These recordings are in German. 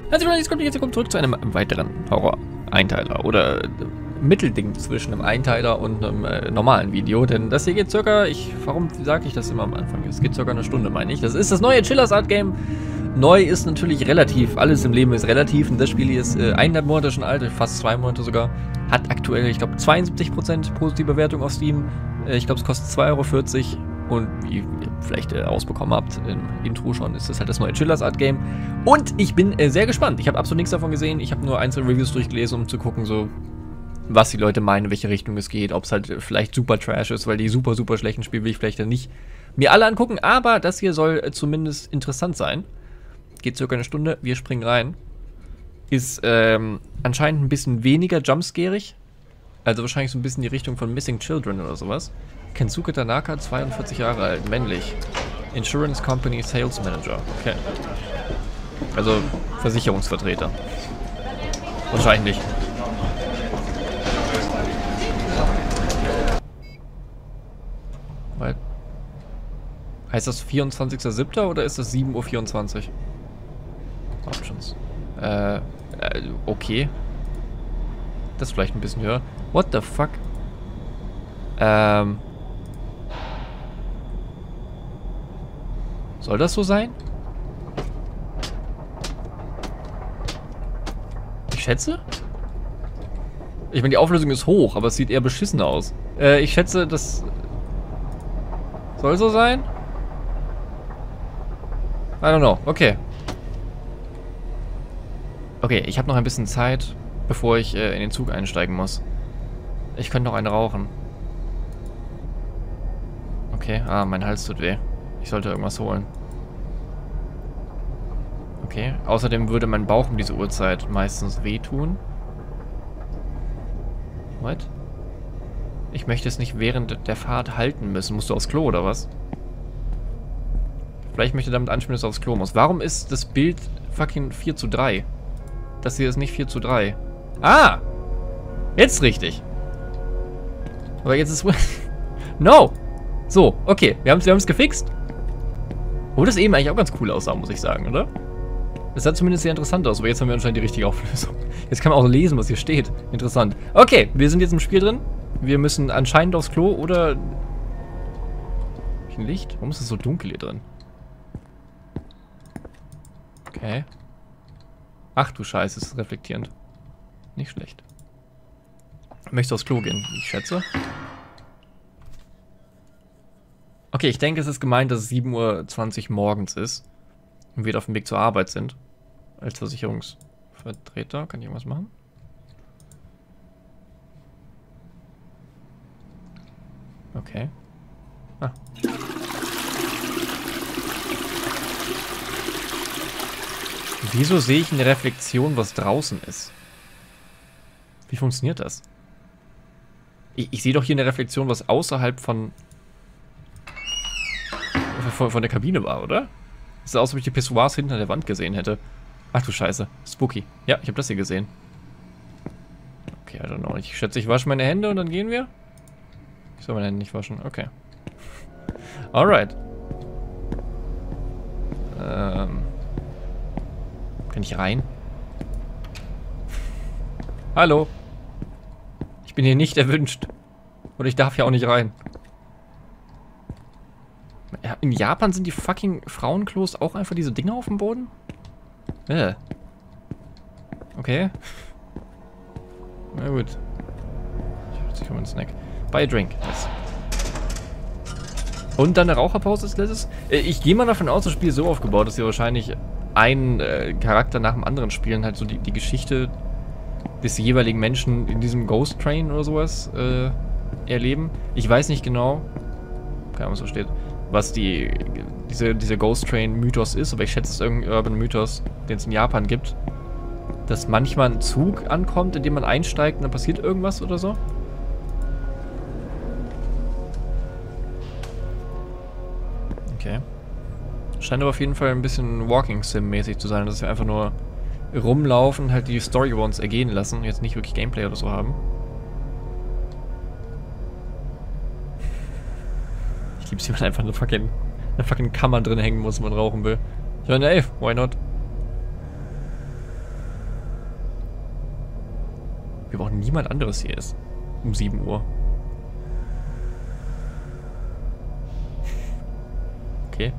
Jetzt kommt zurück zu einem weiteren Horror-Einteiler oder Mittelding zwischen einem Einteiler und einem normalen Video, denn das hier geht circa, warum sage ich das immer am Anfang? Es geht circa eine Stunde, meine ich. Das ist das neue Chillers Art Game. Neu ist natürlich relativ, alles im Leben ist relativ und das Spiel hier ist 1,5 Monate schon alt, fast 2 Monate sogar. Hat aktuell, ich glaube, 72% positive Bewertung auf Steam. Ich glaube, es kostet 2,40 € und wie ihr vielleicht ausbekommen habt im Intro schon, ist das halt das neue Chillers Art Game. Und ich bin sehr gespannt. Ich habe absolut nichts davon gesehen. Ich habe nur einzelne Reviews durchgelesen, um zu gucken, so was die Leute meinen, in welche Richtung es geht. Ob es halt vielleicht super Trash ist, weil die super schlechten Spiele will ich vielleicht dann nicht mir alle angucken. Aber das hier soll zumindest interessant sein. Geht circa eine Stunde. Wir springen rein. Ist anscheinend ein bisschen weniger jumpscarig. Also wahrscheinlich so ein bisschen die Richtung von Missing Children oder sowas. Kensuke Tanaka, 42 Jahre alt, männlich. Insurance Company Sales Manager. Okay. Also Versicherungsvertreter. Wahrscheinlich. Weil heißt das 24.07. oder ist das 7:24 Uhr? Options. Okay. Das ist vielleicht ein bisschen höher. What the fuck? Soll das so sein? Ich schätze? Ich meine, die Auflösung ist hoch, aber es sieht eher beschissen aus. Ich schätze, das soll so sein? I don't know. Okay. Okay, ich habe noch ein bisschen Zeit, bevor ich in den Zug einsteigen muss. Ich könnte noch eine rauchen. Okay, mein Hals tut weh. Ich sollte irgendwas holen. Okay, außerdem würde mein Bauch um diese Uhrzeit meistens wehtun. What? Ich möchte es nicht während der Fahrt halten müssen. Musst du aufs Klo oder was? Vielleicht möchte ich damit anspielen, dass du aufs Klo musst. Warum ist das Bild fucking 4:3? Das hier ist nicht 4:3. Ah! Jetzt richtig. Aber jetzt ist... No! So, okay. Wir haben es gefixt. Wo das eben eigentlich auch ganz cool aussah, muss ich sagen, oder? Das sah zumindest sehr interessant aus, aber jetzt haben wir anscheinend die richtige Auflösung. Jetzt kann man auch lesen, was hier steht. Interessant. Okay, wir sind jetzt im Spiel drin. Wir müssen anscheinend aufs Klo oder... Ein Licht? Warum ist es so dunkel hier drin? Okay. Ach du Scheiße, es ist reflektierend. Nicht schlecht. Möchtest du aufs Klo gehen? Ich schätze. Okay, ich denke, es ist gemeint, dass es 7:20 Uhr morgens ist. Und wir auf dem Weg zur Arbeit sind. Als Versicherungsvertreter. Kann ich irgendwas machen? Okay. Ah. Wieso sehe ich in der Reflexion, was draußen ist? Wie funktioniert das? Ich sehe doch hier in der Reflexion, was außerhalb von der Kabine war, oder? Es sah aus, als ob ich die Pissoirs hinter der Wand gesehen hätte. Ach du Scheiße. Spooky. Ja, ich habe das hier gesehen. Okay, I don't know. Ich schätze, ich wasche meine Hände und dann gehen wir? Ich soll meine Hände nicht waschen. Okay. Alright. Kann ich rein? Hallo? Ich bin hier nicht erwünscht. Und ich darf hier auch nicht rein. In Japan sind die fucking Frauenklos auch einfach diese Dinger auf dem Boden? Okay. Na gut. Ich hole mal einen Snack. Buy a drink. Yes. Und dann eine Raucherpause als letztes? Ich gehe mal davon aus, das Spiel ist so aufgebaut, dass wir wahrscheinlich einen Charakter nach dem anderen spielen, halt so die Geschichte des jeweiligen Menschen in diesem Ghost Train oder sowas erleben. Ich weiß nicht genau, keine Ahnung, was da steht, was dieser Ghost Train Mythos ist, aber ich schätze, es ist irgendein Urban Mythos, den es in Japan gibt, dass manchmal ein Zug ankommt, in dem man einsteigt und dann passiert irgendwas oder so. Okay. Scheint aber auf jeden Fall ein bisschen Walking Sim mäßig zu sein, dass wir einfach nur rumlaufen, halt die Story über uns ergehen lassen und jetzt nicht wirklich Gameplay oder so haben. Ich lieb's, wie man einfach eine fucking Kammer drin hängen muss, wenn man rauchen will. Ich meine, ey, why not? Wir brauchen niemand anderes hier ist. Um 7 Uhr. Okay.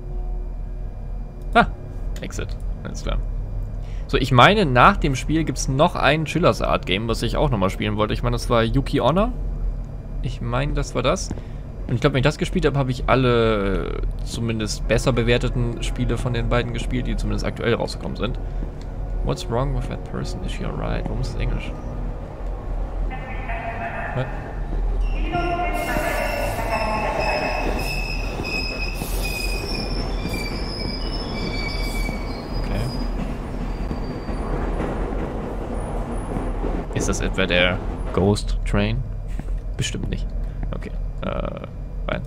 Ah, Exit. Alles klar. So, ich meine, nach dem Spiel gibt es noch ein Chillers Art Game, was ich auch nochmal spielen wollte. Ich meine, das war Yuki Honor. Ich meine, das war das. Und ich glaube, wenn ich das gespielt habe, habe ich alle zumindest besser bewerteten Spiele von den beiden gespielt, die zumindest aktuell rausgekommen sind. What's wrong with that person? Is she alright? Warum ist das Englisch? What? Okay. Ist das etwa der Ghost Train? Bestimmt nicht. Okay. Rein.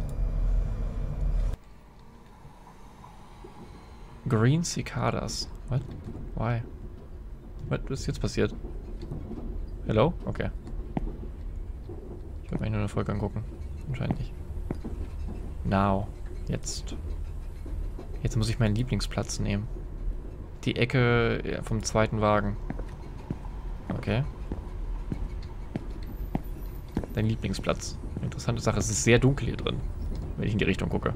Green Cicadas. What? Why? Was ist jetzt passiert? Hello? Okay. Ich will mir nur eine Folge angucken. Anscheinend nicht. Now. Jetzt. Jetzt muss ich meinen Lieblingsplatz nehmen. Die Ecke vom zweiten Wagen. Okay. Dein Lieblingsplatz. Interessante Sache. Es ist sehr dunkel hier drin, wenn ich in die Richtung gucke.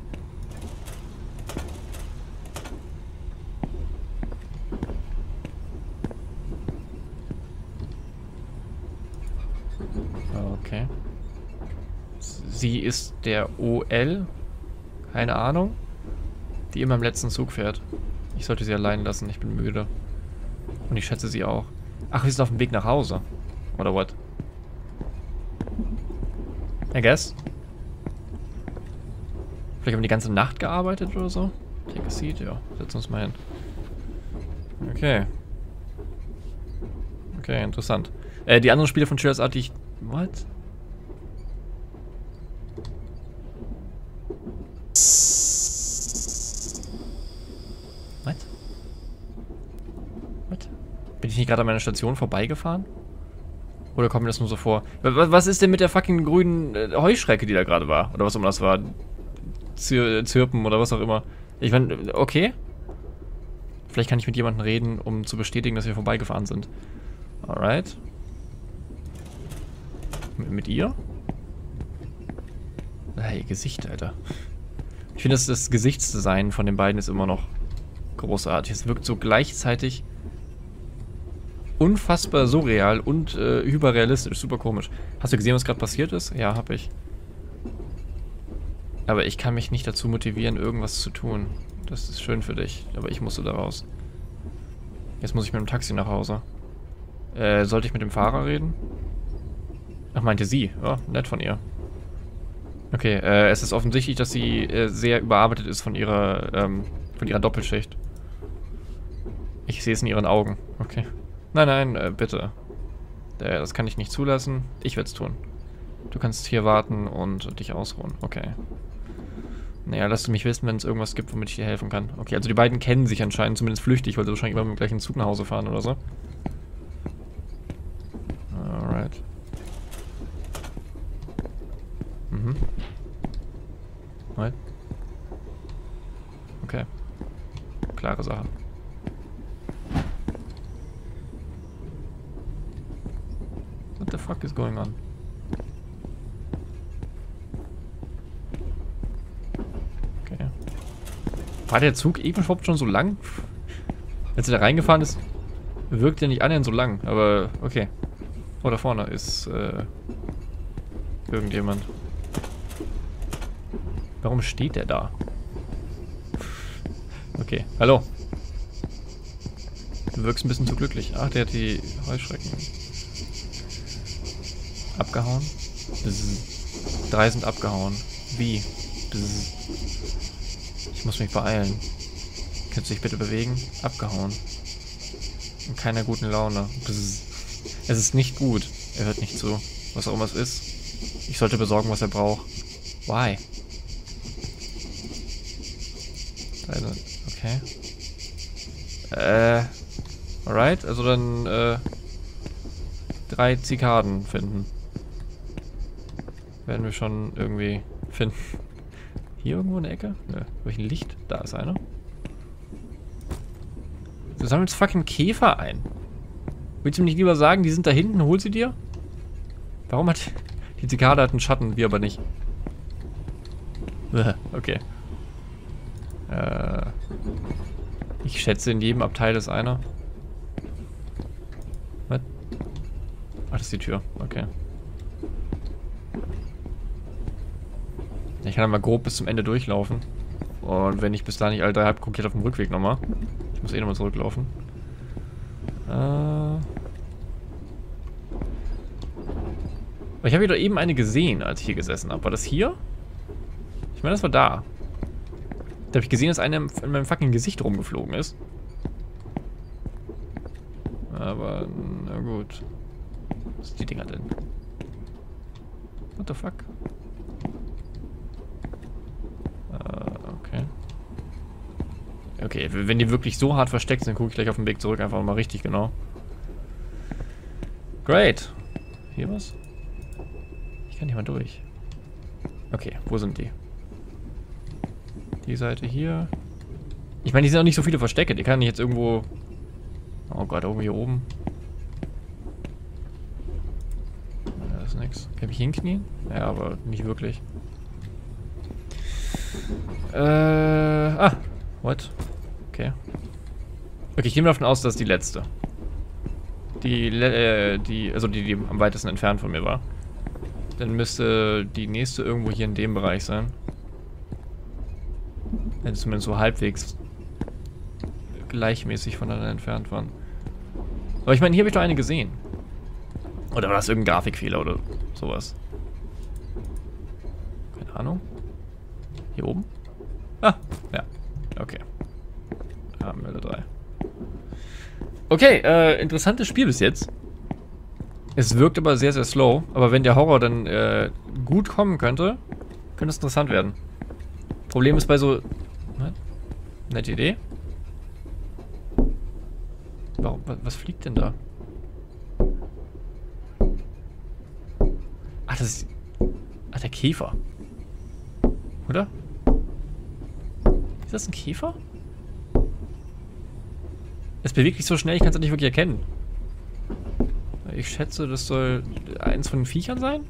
Okay. Sie ist der OL. Keine Ahnung. Die immer im letzten Zug fährt. Ich sollte sie allein lassen. Ich bin müde. Und ich schätze sie auch. Ach, wir sind auf dem Weg nach Hause. Oder what? I guess. Vielleicht haben wir die ganze Nacht gearbeitet oder so. Take a seat, ja. Setzen uns mal hin. Okay. Okay, interessant. Die anderen Spiele von Chillers Art, die ich... What? What? What? Bin ich nicht gerade an meiner Station vorbeigefahren? Oder kommt mir das nur so vor? Was ist denn mit der fucking grünen Heuschrecke, die da gerade war? Oder was immer das war? Zirpen oder was auch immer. Ich meine, okay. Vielleicht kann ich mit jemandem reden, um zu bestätigen, dass wir vorbeigefahren sind. Alright. Mit ihr? Ihr Gesicht, Alter. Ich finde, das Gesichtsdesign von den beiden ist immer noch großartig. Es wirkt so gleichzeitig unfassbar surreal und hyperrealistisch. Super komisch. Hast du gesehen, was gerade passiert ist? Ja, hab ich. Aber ich kann mich nicht dazu motivieren, irgendwas zu tun. Das ist schön für dich, aber ich musste da raus. Jetzt muss ich mit dem Taxi nach Hause. Sollte ich mit dem Fahrer reden? Ach, meinte sie. Oh, nett von ihr. Okay, es ist offensichtlich, dass sie sehr überarbeitet ist von ihrer Doppelschicht. Ich sehe es in ihren Augen. Okay. Nein, nein, bitte. Das kann ich nicht zulassen. Ich werde es tun. Du kannst hier warten und dich ausruhen. Okay. Naja, lass mich wissen, wenn es irgendwas gibt, womit ich dir helfen kann. Okay, also die beiden kennen sich anscheinend, zumindest flüchtig, weil sie wahrscheinlich immer mit dem gleichen Zug nach Hause fahren oder so. Alright. Mhm. Right. Okay. Klare Sache. What the fuck is going on? Okay. War der Zug eben überhaupt schon so lang? Als er da reingefahren ist, wirkt er nicht annähernd so lang, aber okay. Oh, da vorne ist irgendjemand. Warum steht der da? Okay, hallo. Du wirkst ein bisschen zu glücklich. Ach, der hat die Heuschrecken abgehauen. Bzz. 3 sind abgehauen. Wie? Bzz. Ich muss mich beeilen. Kannst du dich bitte bewegen? Abgehauen. In keiner guten Laune. Bzz. Es ist nicht gut. Er hört nicht zu. Was auch immer es ist. Ich sollte besorgen, was er braucht. Why? Also, okay. Alright, also dann, 3 Zikaden finden. Werden wir schon irgendwie finden. Hier irgendwo in der Ecke? Nö. Welchen Licht? Da ist einer. Du sammelst fucking Käfer ein. Willst du mir nicht lieber sagen, die sind da hinten, hol sie dir? Warum hat... Die Zikade hat einen Schatten, wir aber nicht. Okay. Ich schätze, in jedem Abteil ist einer. Was? Ach, das ist die Tür. Okay. Ich kann dann mal grob bis zum Ende durchlaufen. Und wenn ich bis da nicht alle 3 habe, gucke ich halt auf dem Rückweg nochmal. Ich muss eh nochmal zurücklaufen. Ich habe hier doch eben eine gesehen, als ich hier gesessen habe. War das hier? Ich meine, das war da. Da habe ich gesehen, dass eine in meinem fucking Gesicht rumgeflogen ist. Aber, na gut. Was sind die Dinger denn? What the fuck? Okay. Okay, wenn die wirklich so hart versteckt sind, gucke ich gleich auf dem Weg zurück einfach mal richtig genau. Great. Hier was? Ich kann nicht mal durch. Okay, wo sind die? Die Seite hier. Ich meine, die sind auch nicht so viele Verstecke. Die kann ich jetzt irgendwo... Oh Gott, irgendwo hier oben. Da ist nichts. Kann ich hinknien? Ja, aber nicht wirklich. What? Okay. Okay, ich gehe mal davon aus, dass die letzte. Also die am weitesten entfernt von mir war. Dann müsste die nächste irgendwo hier in dem Bereich sein. Wenn sie zumindest so halbwegs gleichmäßig voneinander entfernt waren. Aber ich meine, hier habe ich doch eine gesehen. Oder war das irgendein Grafikfehler oder sowas? Keine Ahnung. Hier oben? Ah, ja. Okay. Haben wir alle 3. Okay, interessantes Spiel bis jetzt. Es wirkt aber sehr, sehr slow. Aber wenn der Horror dann gut kommen könnte es interessant werden. Problem ist bei so... Nette Idee. Warum? Was fliegt denn da? Ach, das ist... Ach, der Käfer. Oder? Ist das ein Käfer? Es bewegt sich so schnell, ich kann es nicht wirklich erkennen. Ich schätze, das soll eins von den Viechern sein.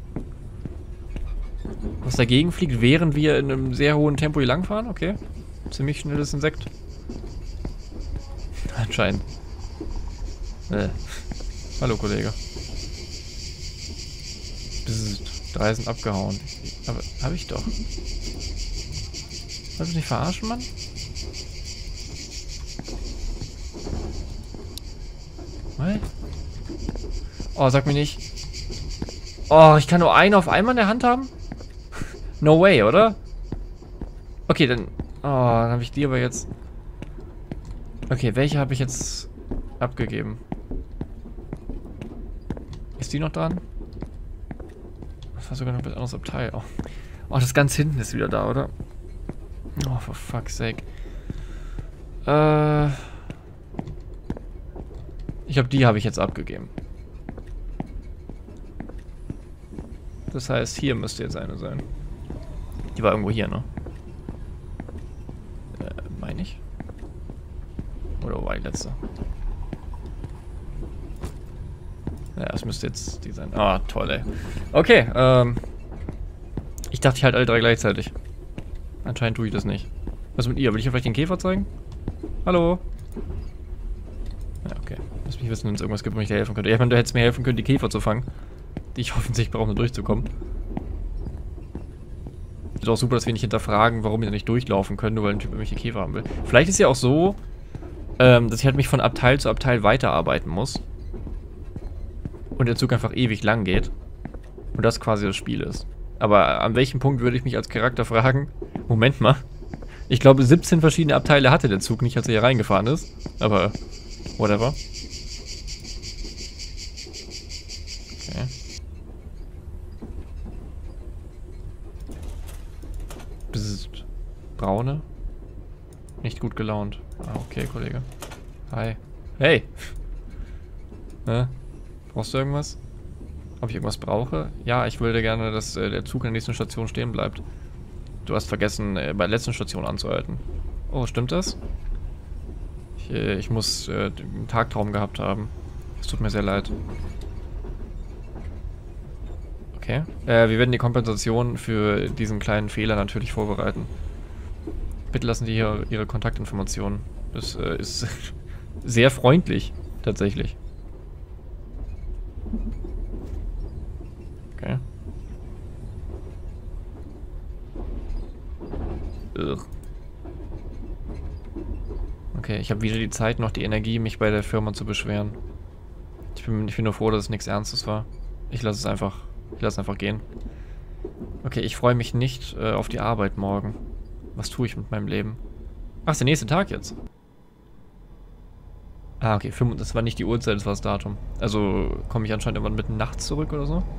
Was dagegen fliegt, während wir in einem sehr hohen Tempo hier langfahren. Okay. Ziemlich schnelles Insekt. Anscheinend. Hallo, Kollege. Bzzzt. 3 sind abgehauen. Aber hab ich doch. Wolltest du nicht verarschen, Mann? Was? Oh, sag mir nicht. Oh, ich kann nur einen auf einmal in der Hand haben? No way, oder? Okay, dann... Oh, dann habe ich die aber jetzt... Okay, welche habe ich jetzt abgegeben? Ist die noch dran? Das war sogar noch ein anderes Abteil. Oh, das ganz hinten ist wieder da, oder? Oh, for fuck's sake. Ich glaube, die habe ich jetzt abgegeben. Das heißt, hier müsste jetzt eine sein. Die war irgendwo hier, ne? Meine ich? Oder war die letzte? Ja, es müsste jetzt die sein. Ah, toll, ey. Okay, ich dachte, ich halt alle 3 gleichzeitig. Anscheinend tue ich das nicht. Was mit ihr? Will ich ihr vielleicht den Käfer zeigen? Hallo? Ja, okay. Lass mich wissen, wenn es irgendwas gibt, wo ich dir helfen könnte. Ja, ich meine, du hättest mir helfen können, die Käfer zu fangen. Die ich offensichtlich brauche, um da durchzukommen. Ist auch super, dass wir nicht hinterfragen, warum wir da nicht durchlaufen können, nur weil ein Typ irgendwelche Käfer haben will. Vielleicht ist ja auch so, dass ich halt mich von Abteil zu Abteil weiterarbeiten muss. Und der Zug einfach ewig lang geht. Und das quasi das Spiel ist. Aber an welchem Punkt würde ich mich als Charakter fragen, Moment mal. Ich glaube, 17 verschiedene Abteile hatte der Zug nicht, als er hier reingefahren ist. Aber, whatever. Okay. Bzzzt. Braune. Nicht gut gelaunt. Ah, okay, Kollege. Hi. Hey! Brauchst du irgendwas? Ob ich irgendwas brauche? Ja, ich würde gerne, dass der Zug an der nächsten Station stehen bleibt. Du hast vergessen, bei der letzten Station anzuhalten. Oh, stimmt das? Ich muss einen Tagtraum gehabt haben. Es tut mir sehr leid. Okay. Wir werden die Kompensation für diesen kleinen Fehler natürlich vorbereiten. Bitte lassen Sie hier Ihre Kontaktinformationen. Das ist sehr freundlich, tatsächlich. Okay. Ugh. Okay, ich habe weder die Zeit noch die Energie, mich bei der Firma zu beschweren. Ich bin nur froh, dass es nichts Ernstes war. Ich lasse es einfach gehen. Okay, ich freue mich nicht auf die Arbeit morgen. Was tue ich mit meinem Leben? Ach, ist der nächste Tag jetzt. Ah, okay, das war nicht die Uhrzeit, das war das Datum. Also komme ich anscheinend irgendwann mitten nachts zurück oder so.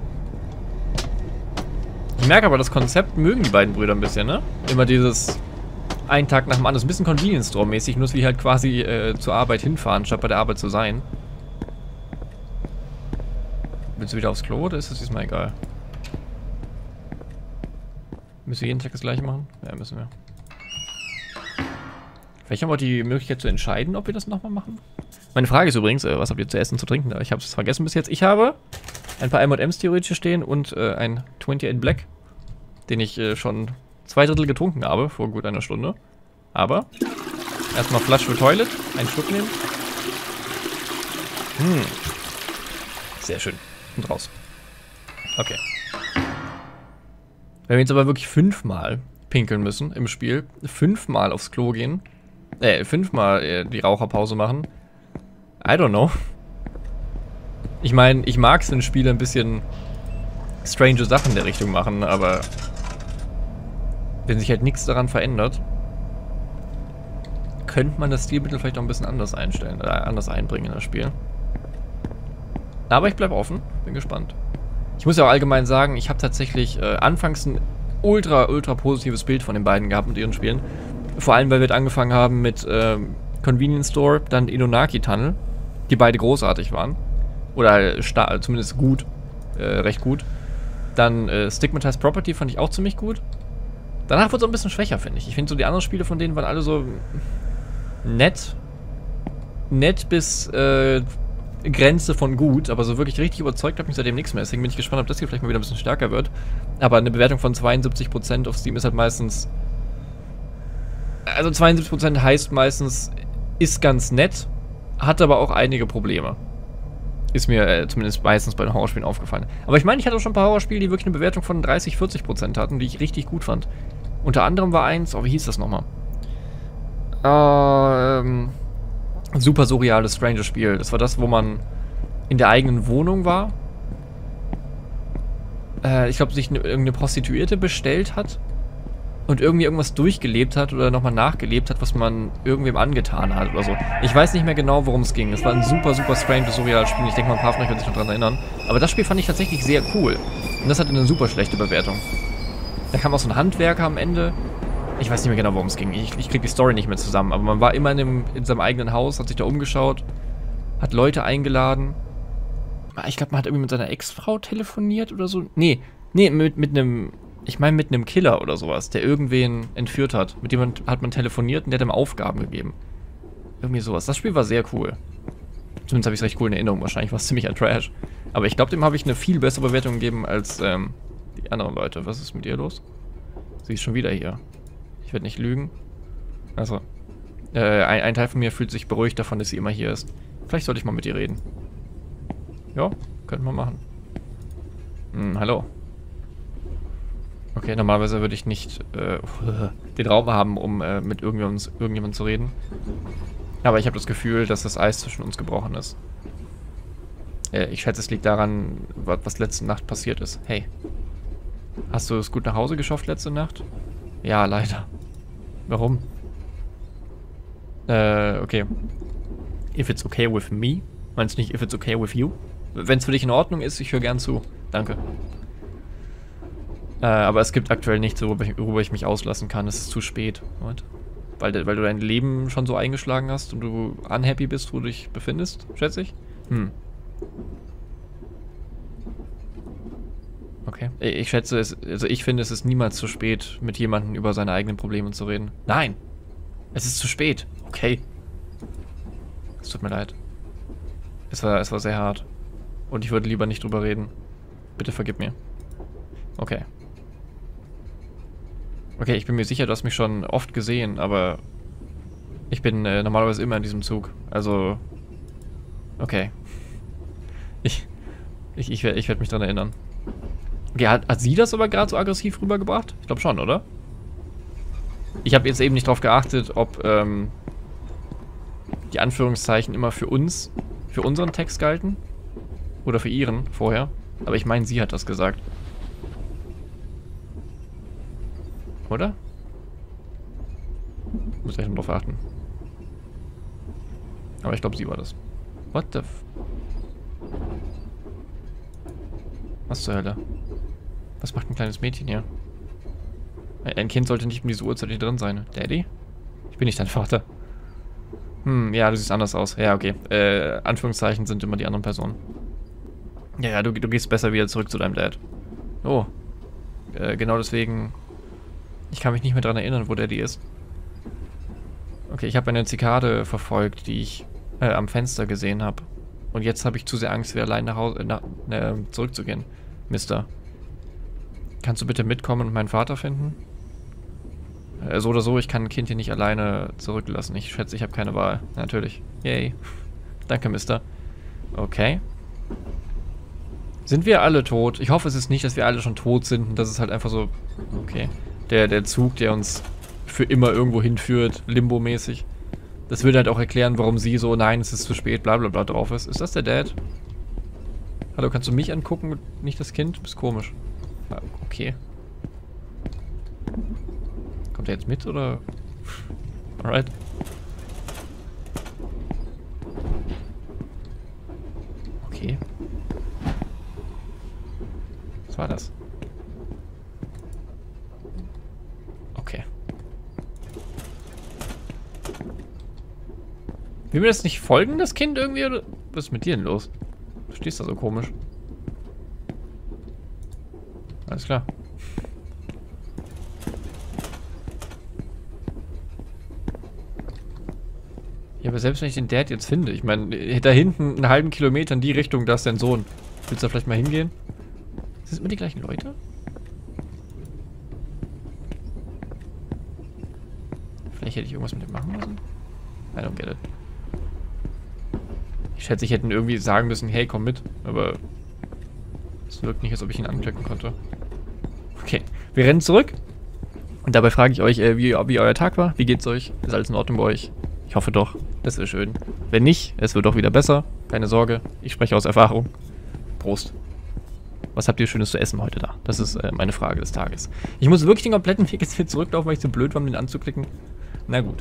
Ich merke aber, das Konzept mögen die beiden Brüder ein bisschen, ne? Immer dieses einen Tag nach dem anderen. Das ist ein bisschen Convenience Store mäßig, nur dass wir halt quasi zur Arbeit hinfahren, statt bei der Arbeit zu sein. Willst du wieder aufs Klo oder ist das diesmal egal? Müssen wir jeden Tag das gleiche machen? Ja, müssen wir. Vielleicht haben wir die Möglichkeit zu entscheiden, ob wir das nochmal machen. Meine Frage ist übrigens, was habt ihr zu essen und zu trinken da? Ich habe es vergessen bis jetzt. Ich habe ein paar M&M's theoretisch stehen und ein 28 Black, den ich schon 2/3 getrunken habe, vor gut einer Stunde. Aber erstmal Flush for Toilet, einen Schluck nehmen. Sehr schön. Und raus. Okay. Wenn wir jetzt aber wirklich 5-mal pinkeln müssen im Spiel, 5-mal aufs Klo gehen, 5-mal die Raucherpause machen, I don't know. Ich meine, ich mag es in Spielen ein bisschen strange Sachen in der Richtung machen, aber wenn sich halt nichts daran verändert, könnte man das Stilmittel vielleicht auch ein bisschen anders einstellen, anders einbringen in das Spiel. Aber ich bleibe offen, bin gespannt. Ich muss ja auch allgemein sagen, ich habe tatsächlich anfangs ein ultra positives Bild von den beiden gehabt mit ihren Spielen. Vor allem, weil wir angefangen haben mit Convenience Store, dann Inonaki Tunnel, die beide großartig waren. Oder zumindest gut, recht gut. Dann Stigmatized Property fand ich auch ziemlich gut. Danach wurde es so ein bisschen schwächer, finde ich. Ich finde so die anderen Spiele von denen waren alle so nett bis Grenze von gut, aber so wirklich richtig überzeugt hat mich seitdem nichts mehr. Deswegen bin ich gespannt, ob das hier vielleicht mal wieder ein bisschen stärker wird. Aber eine Bewertung von 72% auf Steam ist halt meistens... Also 72% heißt meistens, ist ganz nett, hat aber auch einige Probleme. Ist mir zumindest meistens bei den Horrorspielen aufgefallen. Aber ich meine, ich hatte auch schon ein paar Horrorspiele, die wirklich eine Bewertung von 30-40% hatten, die ich richtig gut fand. Unter anderem war eins, wie hieß das nochmal? Super surreales, stranges Spiel. Das war das, wo man in der eigenen Wohnung war. Ich glaube, sich irgendeine Prostituierte bestellt hat und irgendwie irgendwas durchgelebt hat oder nochmal nachgelebt hat, was man irgendwem angetan hat oder so. Ich weiß nicht mehr genau, worum es ging. Es war ein super stranges, surreales Spiel. Ich denke mal, ein paar von euch werden sich noch daran erinnern. Aber das Spiel fand ich tatsächlich sehr cool. Und das hatte eine super schlechte Bewertung. Da kam auch so ein Handwerker am Ende. Ich weiß nicht mehr genau, worum es ging. Ich krieg die Story nicht mehr zusammen. Aber man war immer in seinem eigenen Haus, hat sich da umgeschaut, hat Leute eingeladen. Ich glaube, man hat irgendwie mit seiner Ex-Frau telefoniert oder so. Nee, mit einem... Ich meine mit einem Killer oder sowas, der irgendwen entführt hat. Mit dem hat man telefoniert und der hat ihm Aufgaben gegeben. Irgendwie sowas. Das Spiel war sehr cool. Zumindest habe ich es recht cool in Erinnerung. Wahrscheinlich war es ziemlich ein Trash. Aber ich glaube, dem habe ich eine viel bessere Bewertung gegeben als die anderen Leute. Was ist mit ihr los? Sie ist schon wieder hier. Ich werde nicht lügen. Also, ein Teil von mir fühlt sich beruhigt davon, dass sie immer hier ist. Vielleicht sollte ich mal mit ihr reden. Ja, könnten wir machen. Hallo. Okay, normalerweise würde ich nicht den Raum haben, um mit irgendjemandem zu reden. Aber ich habe das Gefühl, dass das Eis zwischen uns gebrochen ist. Ich schätze, es liegt daran, was letzte Nacht passiert ist. Hey. Hast du es gut nach Hause geschafft letzte Nacht? Ja, leider. Warum? Okay. If it's okay with me? Meinst du nicht, if it's okay with you? Wenn es für dich in Ordnung ist, ich höre gern zu. Danke. Aber es gibt aktuell nichts, worüber ich mich auslassen kann. Es ist zu spät. Weil du dein Leben schon so eingeschlagen hast und du unhappy bist, wo du dich befindest, schätze ich? Okay. Ich schätze, ich finde, es ist niemals zu spät, mit jemandem über seine eigenen Probleme zu reden. Nein! Es ist zu spät. Okay. Es tut mir leid. Es war sehr hart. Und ich würde lieber nicht drüber reden. Bitte vergib mir. Okay. Okay, ich bin mir sicher, du hast mich schon oft gesehen, aber ich bin normalerweise immer in diesem Zug. Also, okay. Ich werd mich dran erinnern. Okay, hat sie das aber gerade so aggressiv rübergebracht? Ich glaube schon, oder? Ich habe jetzt eben nicht drauf geachtet, ob die Anführungszeichen immer für uns, für unseren Text galten. Oder für ihren vorher. Aber ich meine, sie hat das gesagt. Oder? Muss ich noch drauf achten. Aber ich glaube, sie war das. What the f... Was zur Hölle? Was macht ein kleines Mädchen hier? Ein Kind sollte nicht um diese Uhrzeit hier drin sein. Daddy? Ich bin nicht dein Vater. Ja, du siehst anders aus. Ja, okay. Anführungszeichen sind immer die anderen Personen. Ja, du gehst besser wieder zurück zu deinem Dad. Oh. Genau deswegen... Ich kann mich nicht mehr daran erinnern, wo Daddy ist. Okay, ich habe eine Zikade verfolgt, die ich am Fenster gesehen habe. Und jetzt habe ich zu sehr Angst, wieder allein nach Hause, zurückzugehen. Mister. Kannst du bitte mitkommen und meinen Vater finden? So oder so, ich kann ein Kind hier nicht alleine zurücklassen. Ich schätze, ich habe keine Wahl. Natürlich. Yay. Danke, Mister. Okay. Sind wir alle tot? Ich hoffe, es ist nicht, dass wir alle schon tot sind. Und das ist halt einfach so... Okay. Der Zug, der uns für immer irgendwo hinführt, Limbo-mäßig. Das würde halt auch erklären, warum sie so, nein, es ist zu spät, bla bla bla drauf ist. Ist das der Dad? Hallo, kannst du mich angucken und nicht das Kind? Du bist komisch. Okay. Kommt er jetzt mit, oder? Alright. Okay. Was war das? Okay. Will mir das nicht folgen, das Kind irgendwie? Oder? Was ist mit dir denn los? Du stehst da so komisch. Alles klar. Ja, aber selbst wenn ich den Dad jetzt finde, ich meine, da hinten einen halben Kilometer in die Richtung, da ist dein Sohn. Willst du da vielleicht mal hingehen? Sind es immer die gleichen Leute? Vielleicht hätte ich irgendwas mit dem machen müssen? I don't get it. Ich schätze, ich hätte irgendwie sagen müssen, hey, komm mit. Aber es wirkt nicht, als ob ich ihn anklicken konnte. Okay, wir rennen zurück. Und dabei frage ich euch, wie euer Tag war. Wie geht's euch? Ist alles in Ordnung bei euch? Ich hoffe doch. Das wäre schön. Wenn nicht, es wird doch wieder besser. Keine Sorge. Ich spreche aus Erfahrung. Prost. Was habt ihr Schönes zu essen heute da? Das ist meine Frage des Tages. Ich muss wirklich den kompletten Weg jetzt wieder zurücklaufen, weil ich so blöd war, um den anzuklicken. Na gut.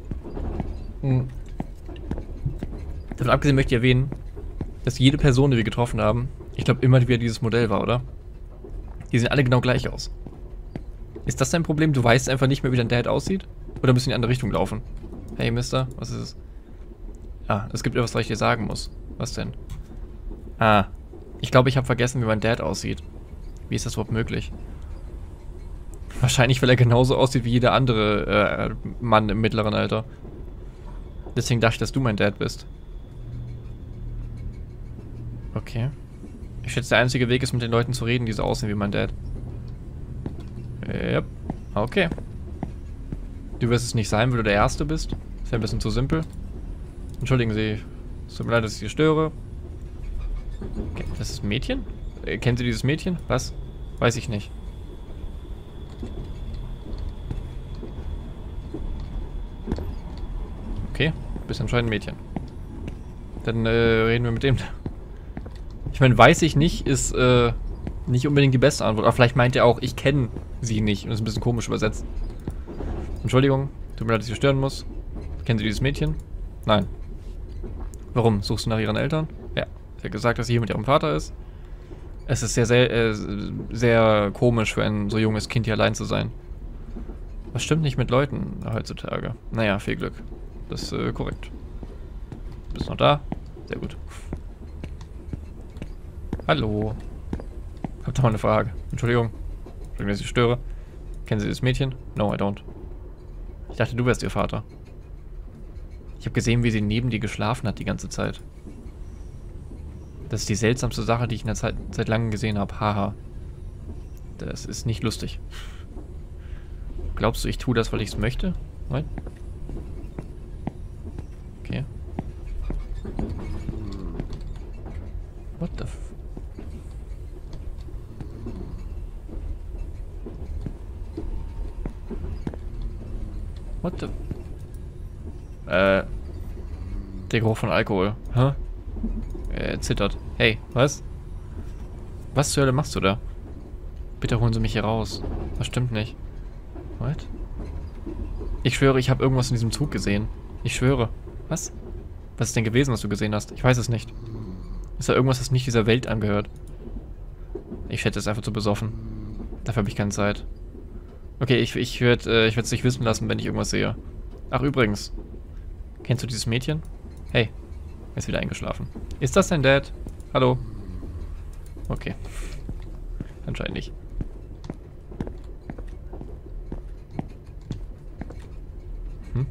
Davon abgesehen möchte ich erwähnen, dass jede Person, die wir getroffen haben, ich glaube immer wieder dieses Modell war, oder? Die sehen alle genau gleich aus. Ist das dein Problem? Du weißt einfach nicht mehr, wie dein Dad aussieht? Oder müssen wir in die andere Richtung laufen? Hey, Mister, was ist es? Ah, es gibt etwas, was ich dir sagen muss. Was denn? Ah, ich glaube, ich habe vergessen, wie mein Dad aussieht. Wie ist das überhaupt möglich? Wahrscheinlich, weil er genauso aussieht wie jeder andere Mann im mittleren Alter. Deswegen dachte ich, dass du mein Dad bist. Okay. Ich schätze, der einzige Weg ist, mit den Leuten zu reden, die so aussehen wie mein Dad. Yep. Okay. Du wirst es nicht sein, weil du der Erste bist. Ist ja ein bisschen zu simpel. Entschuldigen Sie. Es tut mir leid, dass ich Sie störe. Okay, das ist ein Mädchen? Kennen Sie dieses Mädchen? Was? Weiß ich nicht. Okay, du bist anscheinend ein Mädchen. Dann reden wir mit dem. Ich meine, weiß ich nicht, ist nicht unbedingt die beste Antwort. Aber vielleicht meint er auch, ich kenne sie nicht. Und das ist ein bisschen komisch übersetzt. Entschuldigung, tut mir leid, dass ich Sie stören muss. Kennen Sie dieses Mädchen? Nein. Warum? Suchst du nach ihren Eltern? Ja. Sie hat gesagt, dass sie hier mit ihrem Vater ist. Es ist sehr komisch für ein so junges Kind hier allein zu sein. Was stimmt nicht mit Leuten heutzutage? Naja, viel Glück. Das ist korrekt. Bist noch da? Sehr gut. Hallo. Habt ihr mal eine Frage? Entschuldigung. Entschuldigung, dass ich störe. Kennen Sie das Mädchen? No, I don't. Ich dachte, du wärst ihr Vater. Ich habe gesehen, wie sie neben dir geschlafen hat die ganze Zeit. Das ist die seltsamste Sache, die ich in der Zeit seit langem gesehen habe. Haha. Das ist nicht lustig. Glaubst du, ich tue das, weil ich es möchte? Nein? Okay. What the f... What the... Der Geruch von Alkohol. Hä? Er zittert. Hey, was? Was zur Hölle machst du da? Bitte holen Sie mich hier raus. Das stimmt nicht. What? Ich schwöre, ich habe irgendwas in diesem Zug gesehen. Ich schwöre. Was? Was ist denn gewesen, was du gesehen hast? Ich weiß es nicht. Ist da irgendwas, das nicht dieser Welt angehört? Ich schätze, es einfach zu besoffen. Dafür habe ich keine Zeit. Okay, ich werde es dich wissen lassen, wenn ich irgendwas sehe. Ach, übrigens. Kennst du dieses Mädchen? Hey. Er ist wieder eingeschlafen. Ist das dein Dad? Hallo? Okay. Anscheinend nicht. Hm?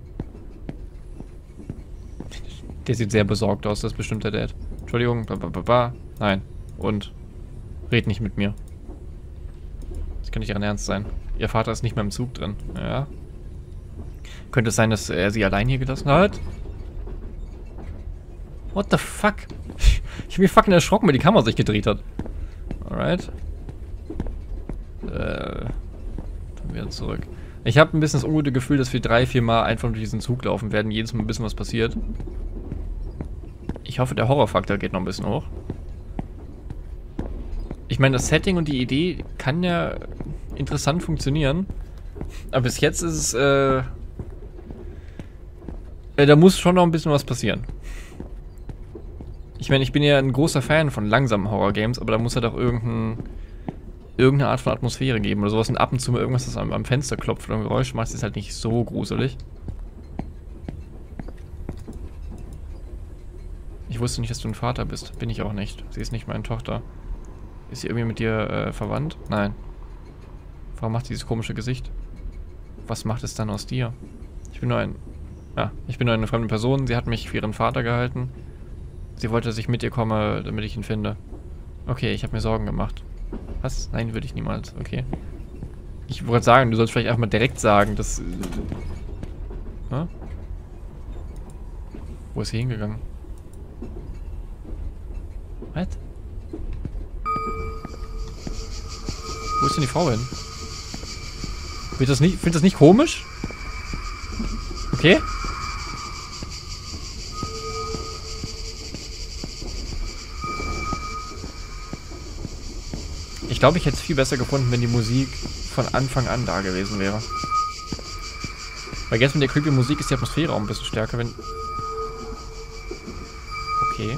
Der sieht sehr besorgt aus, das ist bestimmt der Dad. Entschuldigung, nein. Und? Red nicht mit mir. Das kann nicht Ihren Ernst sein. Ihr Vater ist nicht mehr im Zug drin. Ja. Könnte es sein, dass er sie allein hier gelassen hat? What the fuck? Ich bin fucking erschrocken, weil die Kamera sich gedreht hat. Alright. Dann wieder zurück. Ich habe ein bisschen das ungute Gefühl, dass wir 3-4 Mal einfach durch diesen Zug laufen werden. Jedes Mal ein bisschen was passiert. Ich hoffe, der Horrorfaktor geht noch ein bisschen hoch. Ich meine, das Setting und die Idee kann ja interessant funktionieren. Aber bis jetzt ist es, da muss schon noch ein bisschen was passieren. Ich meine, ich bin ja ein großer Fan von langsamen Horror-Games, aber da muss halt auch irgendeine Art von Atmosphäre geben oder sowas. Und ab und zu mal irgendwas, das am Fenster klopft oder ein Geräusch macht, ist halt nicht so gruselig. Ich wusste nicht, dass du ein Vater bist. Bin ich auch nicht. Sie ist nicht meine Tochter. Ist sie irgendwie mit dir verwandt? Nein. Warum macht sie dieses komische Gesicht? Was macht es dann aus dir? Ich bin nur eine fremde Person. Sie hat mich für ihren Vater gehalten. Sie wollte, dass ich mit ihr komme, damit ich ihn finde. Okay, ich habe mir Sorgen gemacht. Was? Nein, würde ich niemals. Okay. Ich wollte sagen, du sollst vielleicht einfach mal direkt sagen, dass... Wo ist sie hingegangen? Was? Wo ist denn die Frau hin? Findest das nicht komisch? Okay. Ich glaube, ich hätte es viel besser gefunden, wenn die Musik von Anfang an da gewesen wäre. Weil jetzt mit der creepy Musik ist die Atmosphäre auch ein bisschen stärker, wenn... Okay.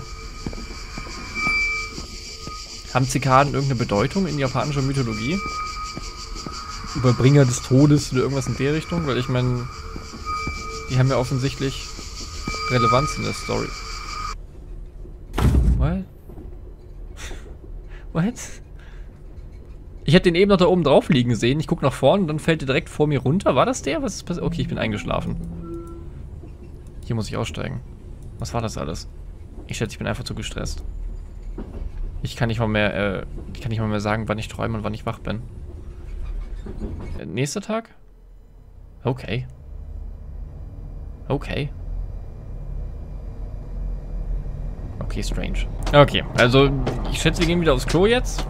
Haben Zikaden irgendeine Bedeutung in japanischer Mythologie? Überbringer des Todes oder irgendwas in der Richtung? Weil ich meine, die haben ja offensichtlich Relevanz in der Story. What? What? Ich hätte den eben noch da oben drauf liegen sehen. Ich gucke nach vorne und dann fällt der direkt vor mir runter. War das der? Was ist passiert? Okay, ich bin eingeschlafen. Hier muss ich aussteigen. Was war das alles? Ich schätze, ich bin einfach zu gestresst. Ich kann nicht mal mehr sagen, wann ich träume und wann ich wach bin. Nächster Tag? Okay. Okay. Okay, strange. Okay, also ich schätze, wir gehen wieder aufs Klo jetzt.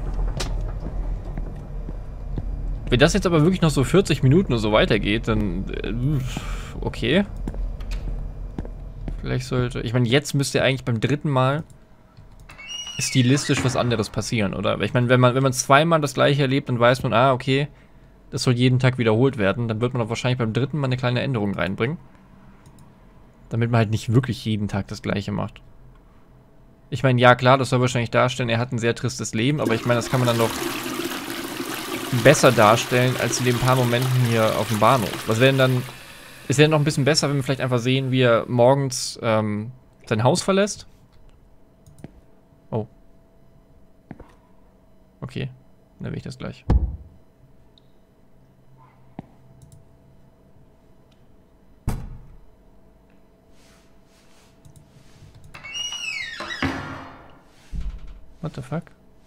Wenn das jetzt aber wirklich noch so 40 Minuten oder so weitergeht, dann... okay. Vielleicht sollte... Ich meine, jetzt müsste eigentlich beim dritten Mal stilistisch was anderes passieren, oder? Ich meine, wenn man zweimal das gleiche erlebt, dann weiß man, okay, das soll jeden Tag wiederholt werden. Dann wird man auch wahrscheinlich beim dritten Mal eine kleine Änderung reinbringen. Damit man halt nicht wirklich jeden Tag das gleiche macht. Ich meine, ja klar, das soll wahrscheinlich darstellen, er hat ein sehr tristes Leben, aber ich meine, das kann man dann doch besser darstellen, als in den paar Momenten hier auf dem Bahnhof. Was wäre denn dann... Es wäre noch ein bisschen besser, wenn wir vielleicht einfach sehen, wie er morgens sein Haus verlässt. Oh. Okay, dann will ich das gleich. What the fuck?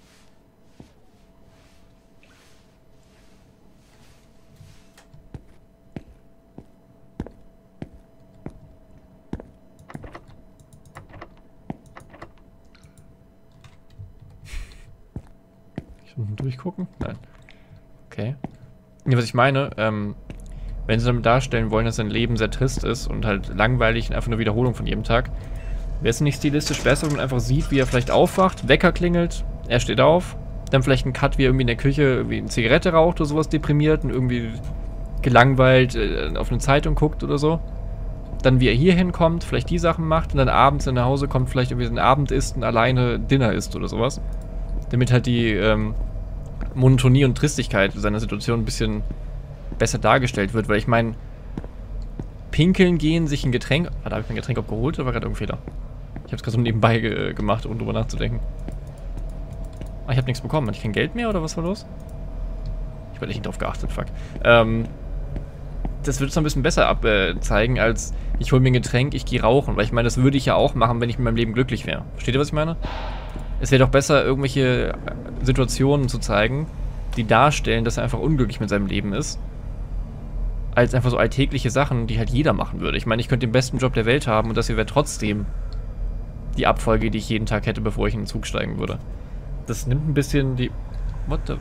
Ich unten durchgucken? Nein. Okay. Ja, was ich meine, wenn sie damit darstellen wollen, dass sein Leben sehr trist ist und halt langweilig und einfach eine Wiederholung von jedem Tag, wäre es nicht stilistisch besser, wenn man einfach sieht, wie er vielleicht aufwacht, Wecker klingelt, er steht auf, dann vielleicht ein Cut, wie er irgendwie in der Küche irgendwie eine Zigarette raucht oder sowas deprimiert und irgendwie gelangweilt auf eine Zeitung guckt oder so. Dann wie er hier hinkommt, vielleicht die Sachen macht und dann abends nach Hause kommt, vielleicht irgendwie ein Abend isst und alleine Dinner isst oder sowas. Damit halt die Monotonie und Tristigkeit seiner Situation ein bisschen besser dargestellt wird, weil ich meine, pinkeln gehen, sich ein Getränk... Warte, habe ich mein Getränk abgeholt oder war gerade irgendein Fehler? Ich habe es gerade so nebenbei gemacht, ohne drüber nachzudenken. Ah, ich habe nichts bekommen. Hatte ich kein Geld mehr oder was war los? Ich habe nicht drauf geachtet, fuck. Das würde es noch ein bisschen besser zeigen, als ich hole mir ein Getränk, ich gehe rauchen. Weil ich meine, das würde ich ja auch machen, wenn ich mit meinem Leben glücklich wäre. Versteht ihr, was ich meine? Es wäre doch besser, irgendwelche Situationen zu zeigen, die darstellen, dass er einfach unglücklich mit seinem Leben ist, als einfach so alltägliche Sachen, die halt jeder machen würde. Ich meine, ich könnte den besten Job der Welt haben und das hier wäre trotzdem die Abfolge, die ich jeden Tag hätte, bevor ich in den Zug steigen würde. Das nimmt ein bisschen die... What the...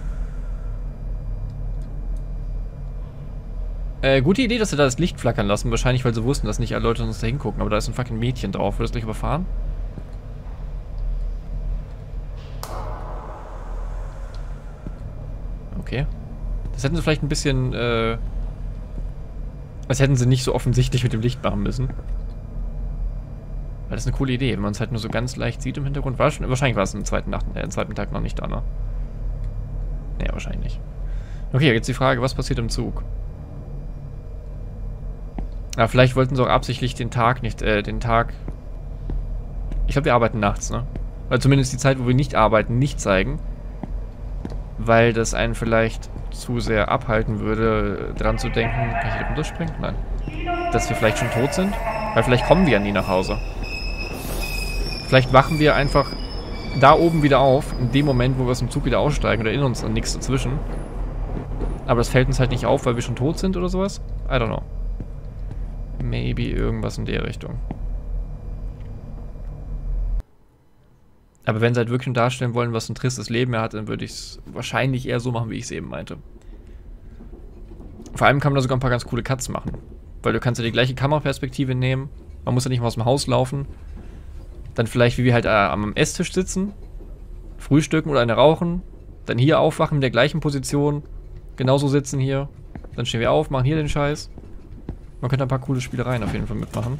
gute Idee, dass sie da das Licht flackern lassen. Wahrscheinlich, weil sie wussten, dass nicht alle Leute uns da hingucken. Aber da ist ein fucking Mädchen drauf. Wird das gleich überfahren? Okay. Das hätten sie vielleicht ein bisschen, das hätten sie nicht so offensichtlich mit dem Licht machen müssen. Weil das ist eine coole Idee, wenn man es halt nur so ganz leicht sieht im Hintergrund. Wahrscheinlich war es am zweiten Tag noch nicht da, ne? Naja, wahrscheinlich nicht. Okay, jetzt die Frage, was passiert im Zug? Ja, vielleicht wollten sie auch absichtlich den Tag nicht, Ich glaube, wir arbeiten nachts, ne? Oder zumindest die Zeit, wo wir nicht arbeiten, nicht zeigen. Weil das einen vielleicht zu sehr abhalten würde, dran zu denken, kann ich hier runterspringen? Nein. Dass wir vielleicht schon tot sind? Weil vielleicht kommen wir ja nie nach Hause. Vielleicht wachen wir einfach da oben wieder auf, in dem Moment, wo wir aus dem Zug wieder aussteigen oder in uns und nichts dazwischen. Aber das fällt uns halt nicht auf, weil wir schon tot sind oder sowas? I don't know. Maybe irgendwas in der Richtung. Aber wenn sie halt wirklich darstellen wollen, was ein tristes Leben er hat, dann würde ich es wahrscheinlich eher so machen, wie ich es eben meinte. Vor allem kann man da sogar ein paar ganz coole Cuts machen. Weil du kannst ja die gleiche Kameraperspektive nehmen. Man muss ja nicht mal aus dem Haus laufen. Dann vielleicht, wie wir halt am Esstisch sitzen, frühstücken oder eine rauchen. Dann hier aufwachen in der gleichen Position. Genauso sitzen hier. Dann stehen wir auf, machen hier den Scheiß. Man könnte ein paar coole Spielereien auf jeden Fall mitmachen.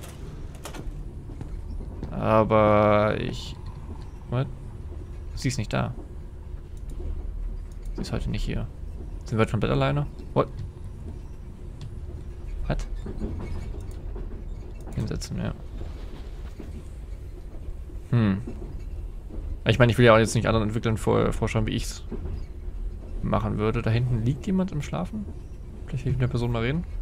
Aber What? Sie ist nicht da. Sie ist heute nicht hier. Sind wir heute komplett alleine? What? Was? Hinsetzen, ja. Ich meine, ich will ja auch jetzt nicht anderen Entwicklern vorschreiben, wie ich es machen würde. Da hinten liegt jemand im Schlafen? Vielleicht will ich mit der Person mal reden.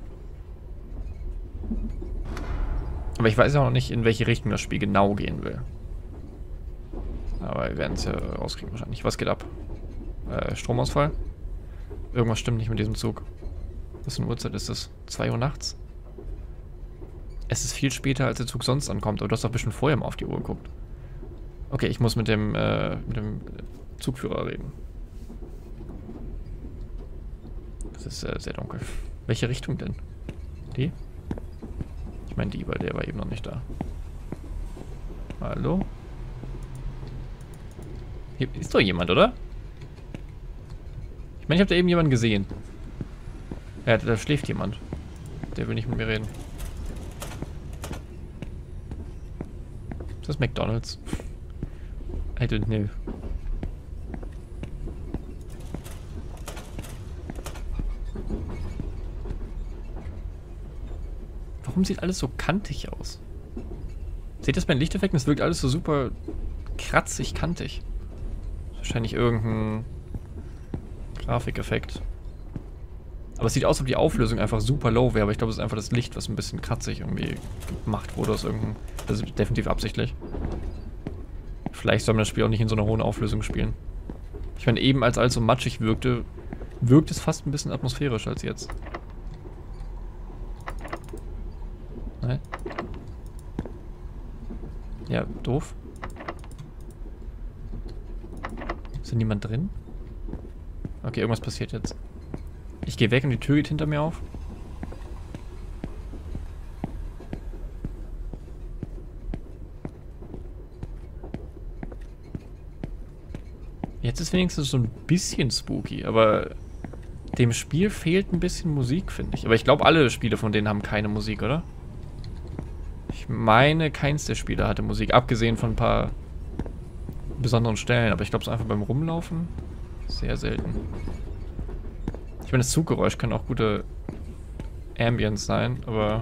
Aber ich weiß ja auch noch nicht, in welche Richtung das Spiel genau gehen will. Aber wir werden es ja rauskriegen wahrscheinlich. Was geht ab? Stromausfall? Irgendwas stimmt nicht mit diesem Zug. Was für eine Uhrzeit ist das? 2 Uhr nachts? Es ist viel später, als der Zug sonst ankommt. Aber du hast doch bestimmt vorher mal auf die Uhr geguckt. Okay, ich muss mit dem Zugführer reden. Das ist sehr dunkel. Welche Richtung denn? Die? Ich meine die, weil der war eben noch nicht da. Hallo? Hier ist doch jemand, oder? Ich meine, ich habe da eben jemanden gesehen. Ja, da schläft jemand. Der will nicht mit mir reden. Ist das McDonald's? I don't know. Warum sieht alles so kantig aus? Seht ihr das bei den Lichteffekten? Es wirkt alles so super kratzig, kantig. Wahrscheinlich irgendein Grafikeffekt. Aber es sieht aus, als ob die Auflösung einfach super low wäre. Aber ich glaube, es ist einfach das Licht, was ein bisschen kratzig irgendwie gemacht wurde aus irgendeinem... Das ist definitiv absichtlich. Vielleicht soll man das Spiel auch nicht in so einer hohen Auflösung spielen. Ich meine, eben als alles so matschig wirkte, wirkt es fast ein bisschen atmosphärischer als jetzt. Nein. Ja, doof. Ist da niemand drin? Okay, irgendwas passiert jetzt. Ich gehe weg und die Tür geht hinter mir auf. Jetzt ist wenigstens so ein bisschen spooky, aber dem Spiel fehlt ein bisschen Musik, finde ich. Aber ich glaube, alle Spiele von denen haben keine Musik, oder? Ich meine, keins der Spiele hatte Musik, abgesehen von ein paar besonderen Stellen. Aber ich glaube, so einfach beim Rumlaufen sehr selten. Ich meine, das Zuggeräusch kann auch gute Ambience sein, aber...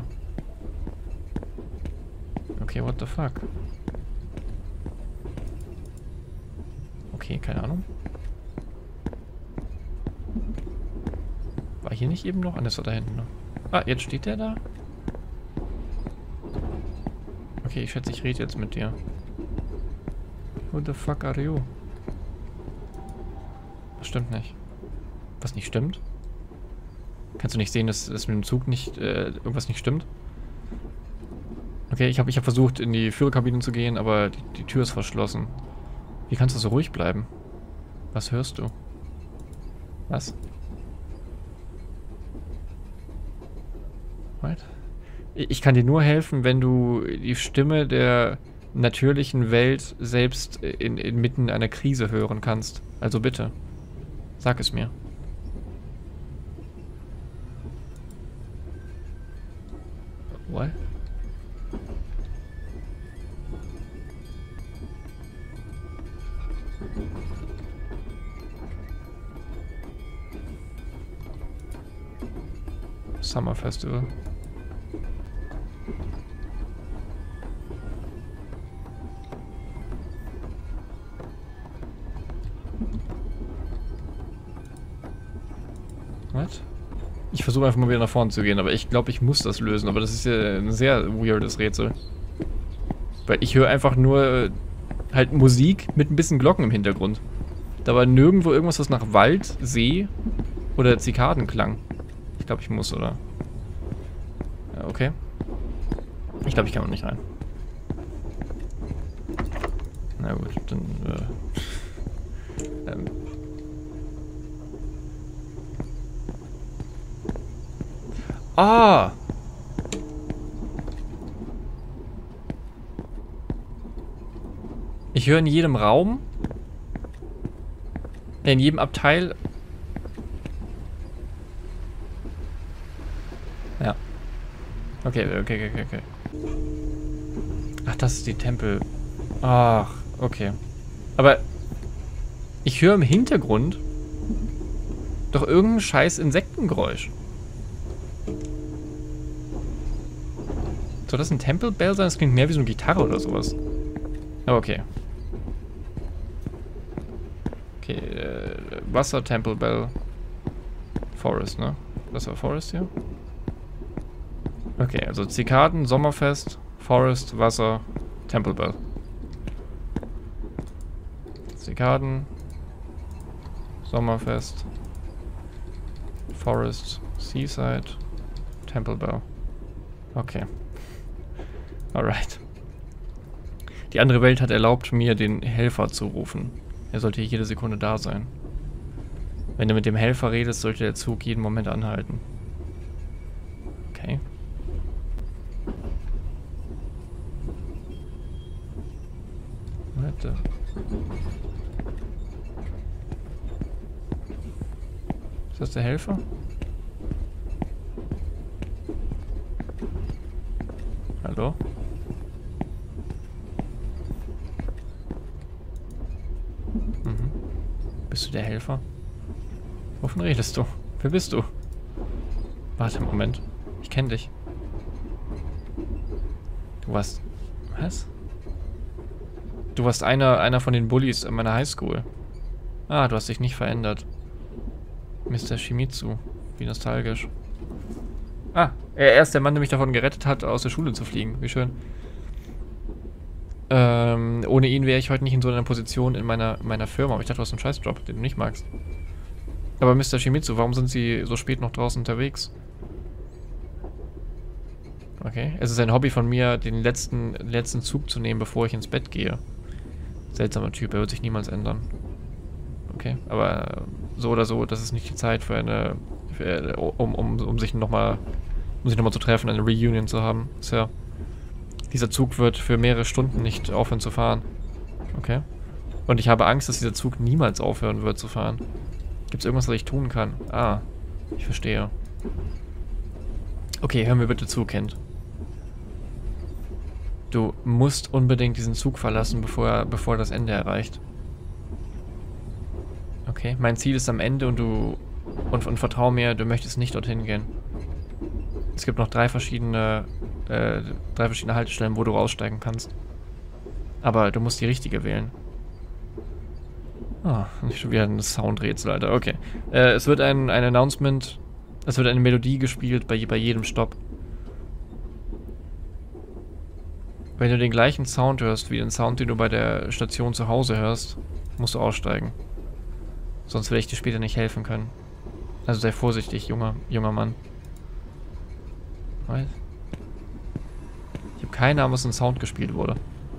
Okay, what the fuck? Okay, keine Ahnung. War hier nicht eben noch? Ah, das war da hinten noch. Ah, jetzt steht der da? Okay, ich schätze, ich rede jetzt mit dir. Who the fuck are you? Das stimmt nicht. Was nicht stimmt? Kannst du nicht sehen, dass mit dem Zug nicht irgendwas nicht stimmt? Okay, ich hab versucht, in die Führerkabine zu gehen, aber die Tür ist verschlossen. Wie kannst du so ruhig bleiben? Was hörst du? Was? What? Ich kann dir nur helfen, wenn du die Stimme der natürlichen Welt selbst inmitten einer Krise hören kannst. Also bitte, sag es mir. What? Summer Festival. Was? Ich versuche einfach mal wieder nach vorne zu gehen, aber ich glaube, ich muss das lösen. Aber das ist ja ein sehr weirdes Rätsel. Weil ich höre einfach nur halt Musik mit ein bisschen Glocken im Hintergrund. Da war nirgendwo irgendwas, was nach Wald, See oder Zikaden klang. Ich glaube, ich muss, oder? Ja, okay. Ich glaube, ich kann auch nicht rein. Na gut, dann... Ah! Ich höre in jedem Raum, in jedem Abteil. Ja. Okay. Ach, das ist die Tempel. Ach, okay. Aber ich höre im Hintergrund doch irgendein scheiß Insektengeräusch. Soll das ein Temple Bell sein? Das klingt mehr wie so eine Gitarre oder sowas. Aber okay. Okay, Wasser, Temple Bell, Forest, ne? Das war Forest hier? Okay, also Zikaden, Sommerfest, Forest, Wasser, Temple Bell. Zikaden, Sommerfest, Forest, Seaside, Temple Bell. Okay. Alright. Die andere Welt hat erlaubt, mir den Helfer zu rufen. Er sollte jede Sekunde da sein. Wenn du mit dem Helfer redest, sollte der Zug jeden Moment anhalten. Okay. Warte. Ist das der Helfer? Hallo? Bist du der Helfer? Wovon redest du? Wer bist du? Warte, Moment. Ich kenne dich. Du warst... Was? Du warst einer von den Bullies in meiner Highschool. Ah, du hast dich nicht verändert. Mr. Shimizu. Wie nostalgisch. Ah, er ist der Mann, der mich davon gerettet hat, aus der Schule zu fliegen. Wie schön. Ohne ihn wäre ich heute nicht in so einer Position in meiner Firma. Aber ich dachte, du hast einen Scheißjob, den du nicht magst. Aber Mr. Shimizu, warum sind Sie so spät noch draußen unterwegs? Okay. Es ist ein Hobby von mir, den letzten Zug zu nehmen, bevor ich ins Bett gehe. Seltsamer Typ, er wird sich niemals ändern. Okay, aber so oder so, das ist nicht die Zeit für um sich nochmal zu treffen, eine Reunion zu haben. Sir. Dieser Zug wird für mehrere Stunden nicht aufhören zu fahren. Okay. Und ich habe Angst, dass dieser Zug niemals aufhören wird zu fahren. Gibt es irgendwas, was ich tun kann? Ah, ich verstehe. Okay, hör mir bitte zu, Kind. Du musst unbedingt diesen Zug verlassen, bevor das Ende erreicht. Okay, mein Ziel ist am Ende und vertrau mir, du möchtest nicht dorthin gehen. Es gibt noch drei verschiedene Haltestellen, wo du aussteigen kannst. Aber du musst die richtige wählen. Ah, nicht schon wieder ein Soundrätsel, Alter. Okay. Es wird ein Announcement, es wird eine Melodie gespielt bei jedem Stopp. Wenn du den gleichen Sound hörst, wie den Sound, den du bei der Station zu Hause hörst, musst du aussteigen. Sonst werde ich dir später nicht helfen können. Also sei vorsichtig, junger Mann. Was? Ich habe keine Ahnung, was ein Sound gespielt wurde.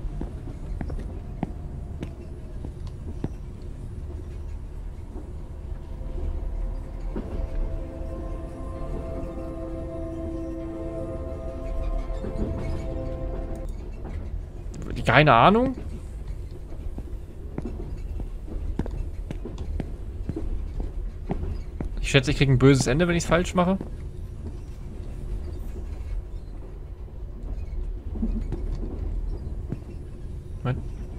Keine Ahnung. Ich schätze, ich kriege ein böses Ende, wenn ich es falsch mache. Moment.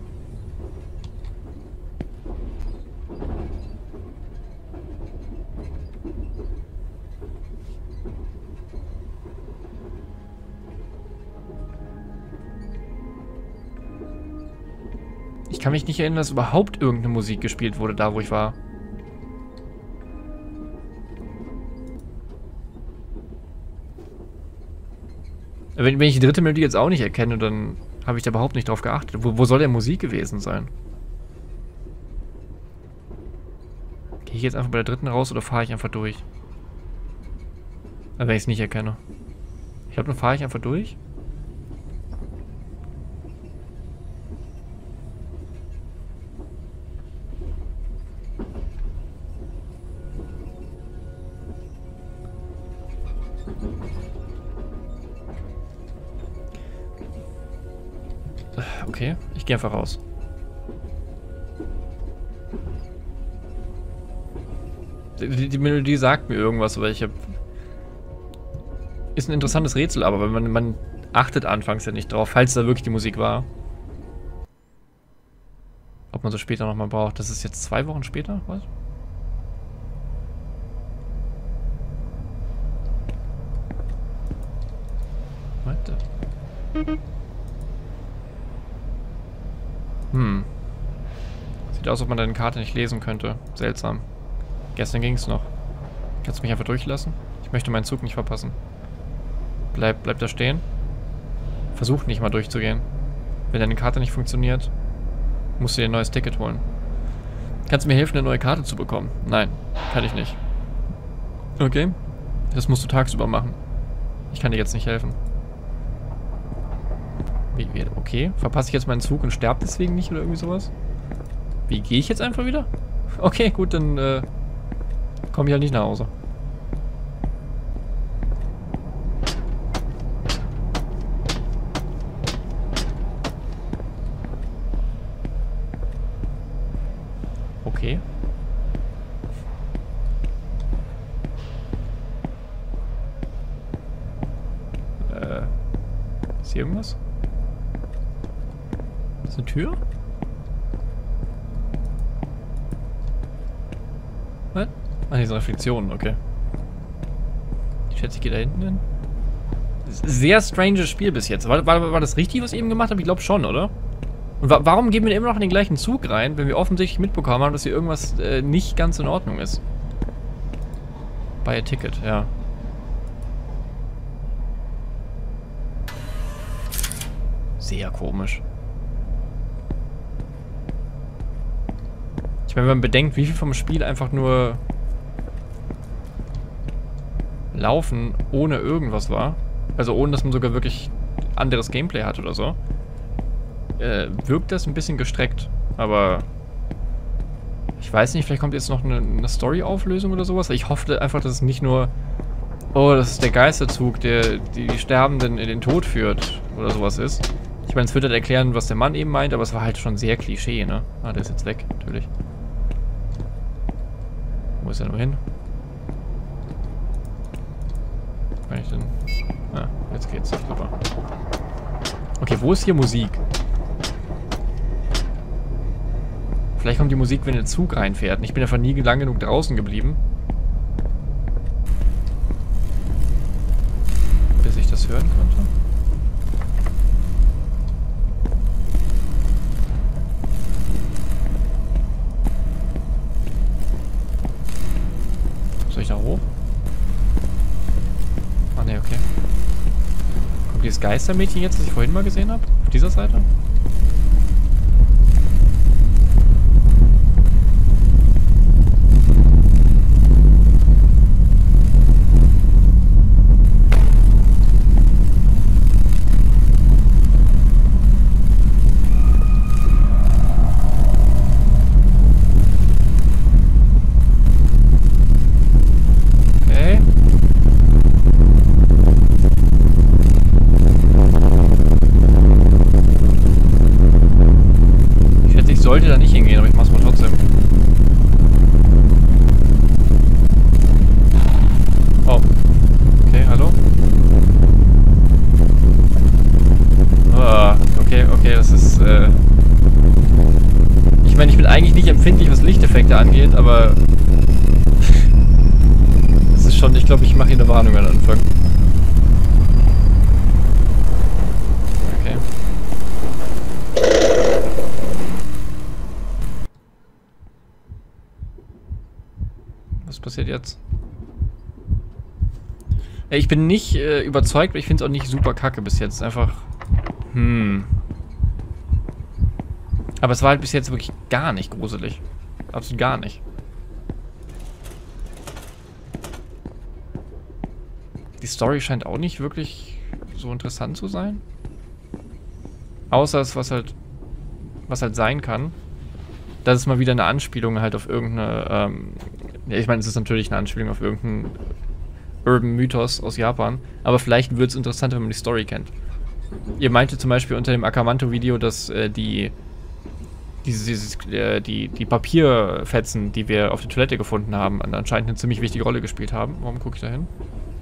Ich kann mich nicht erinnern, dass überhaupt irgendeine Musik gespielt wurde, da wo ich war. Wenn ich die dritte Melodie jetzt auch nicht erkenne, dann habe ich da überhaupt nicht drauf geachtet. Wo soll der Musik gewesen sein? Gehe ich jetzt einfach bei der dritten raus oder fahre ich einfach durch? Wenn ich es nicht erkenne. Ich glaube, dann fahre ich einfach durch. Okay, ich gehe einfach raus. Die Melodie sagt mir irgendwas, aber ich habe... Ist ein interessantes Rätsel, aber man achtet anfangs ja nicht drauf, falls da wirklich die Musik war. Ob man so später nochmal braucht. Das ist jetzt 2 Wochen später, was? Warte. Sieht aus, als ob man deine Karte nicht lesen könnte. Seltsam. Gestern ging es noch. Kannst du mich einfach durchlassen? Ich möchte meinen Zug nicht verpassen. Bleib da stehen. Versuch nicht mal durchzugehen. Wenn deine Karte nicht funktioniert, musst du dir ein neues Ticket holen. Kannst du mir helfen, eine neue Karte zu bekommen? Nein, kann ich nicht. Okay. Das musst du tagsüber machen. Ich kann dir jetzt nicht helfen. Okay, verpasse ich jetzt meinen Zug und sterbe deswegen nicht oder irgendwie sowas? Wie, gehe ich jetzt einfach wieder? Okay, gut, dann komme ich halt nicht nach Hause. Okay. Ist hier irgendwas? Ist eine Tür? Was? Ah, diese Reflexionen, okay. Ich schätze, ich gehe da hinten hin. Sehr stranges Spiel bis jetzt. War das richtig, was ich eben gemacht habe? Ich glaube schon, oder? Und warum gehen wir immer noch in den gleichen Zug rein, wenn wir offensichtlich mitbekommen haben, dass hier irgendwas nicht ganz in Ordnung ist? Buy a Ticket, ja. Sehr komisch. Ich meine, wenn man bedenkt, wie viel vom Spiel einfach nur Laufen ohne irgendwas war, also ohne, dass man sogar wirklich anderes Gameplay hat oder so, wirkt das ein bisschen gestreckt. Aber ich weiß nicht, vielleicht kommt jetzt noch eine Story-Auflösung oder sowas. Ich hoffe einfach, dass es nicht nur, oh, das ist der Geisterzug, der die Sterbenden in den Tod führt oder sowas ist. Ich meine, es wird halt erklären, was der Mann eben meint, aber es war halt schon sehr Klischee, ne? Ah, der ist jetzt weg, natürlich. Wo ist er nur hin? Wo kann ich denn? Ah, jetzt geht's. Super. Okay, wo ist hier Musik? Vielleicht kommt die Musik, wenn der Zug reinfährt. Ich bin einfach nie lang genug draußen geblieben. Bis ich das hören konnte. Soll ich da hoch? Ah ne, okay. Kommt dieses Geistermädchen jetzt, das ich vorhin mal gesehen habe? Auf dieser Seite? Sollte da nicht hingehen, aber ich mach's mal trotzdem. Oh. Okay, hallo? Ah, okay, das ist, ich meine, ich bin eigentlich nicht empfindlich, was Lichteffekte angeht, aber das ist schon, ich glaube, ich mache hier eine Warnung am Anfang. Okay. Was passiert jetzt? Ich bin nicht überzeugt, aber ich finde es auch nicht super kacke bis jetzt. Einfach, Aber es war halt bis jetzt wirklich gar nicht gruselig. Absolut gar nicht. Die Story scheint auch nicht wirklich so interessant zu sein. Außer es, was halt sein kann. Das ist mal wieder eine Anspielung halt auf irgendeine, ja, ich meine, es ist natürlich eine Anspielung auf irgendeinen Urban Mythos aus Japan, aber vielleicht wird es interessanter, wenn man die Story kennt. Ihr meinte zum Beispiel unter dem Akamanto-Video, dass die Papierfetzen, die wir auf der Toilette gefunden haben, anscheinend eine ziemlich wichtige Rolle gespielt haben. Warum gucke ich da hin?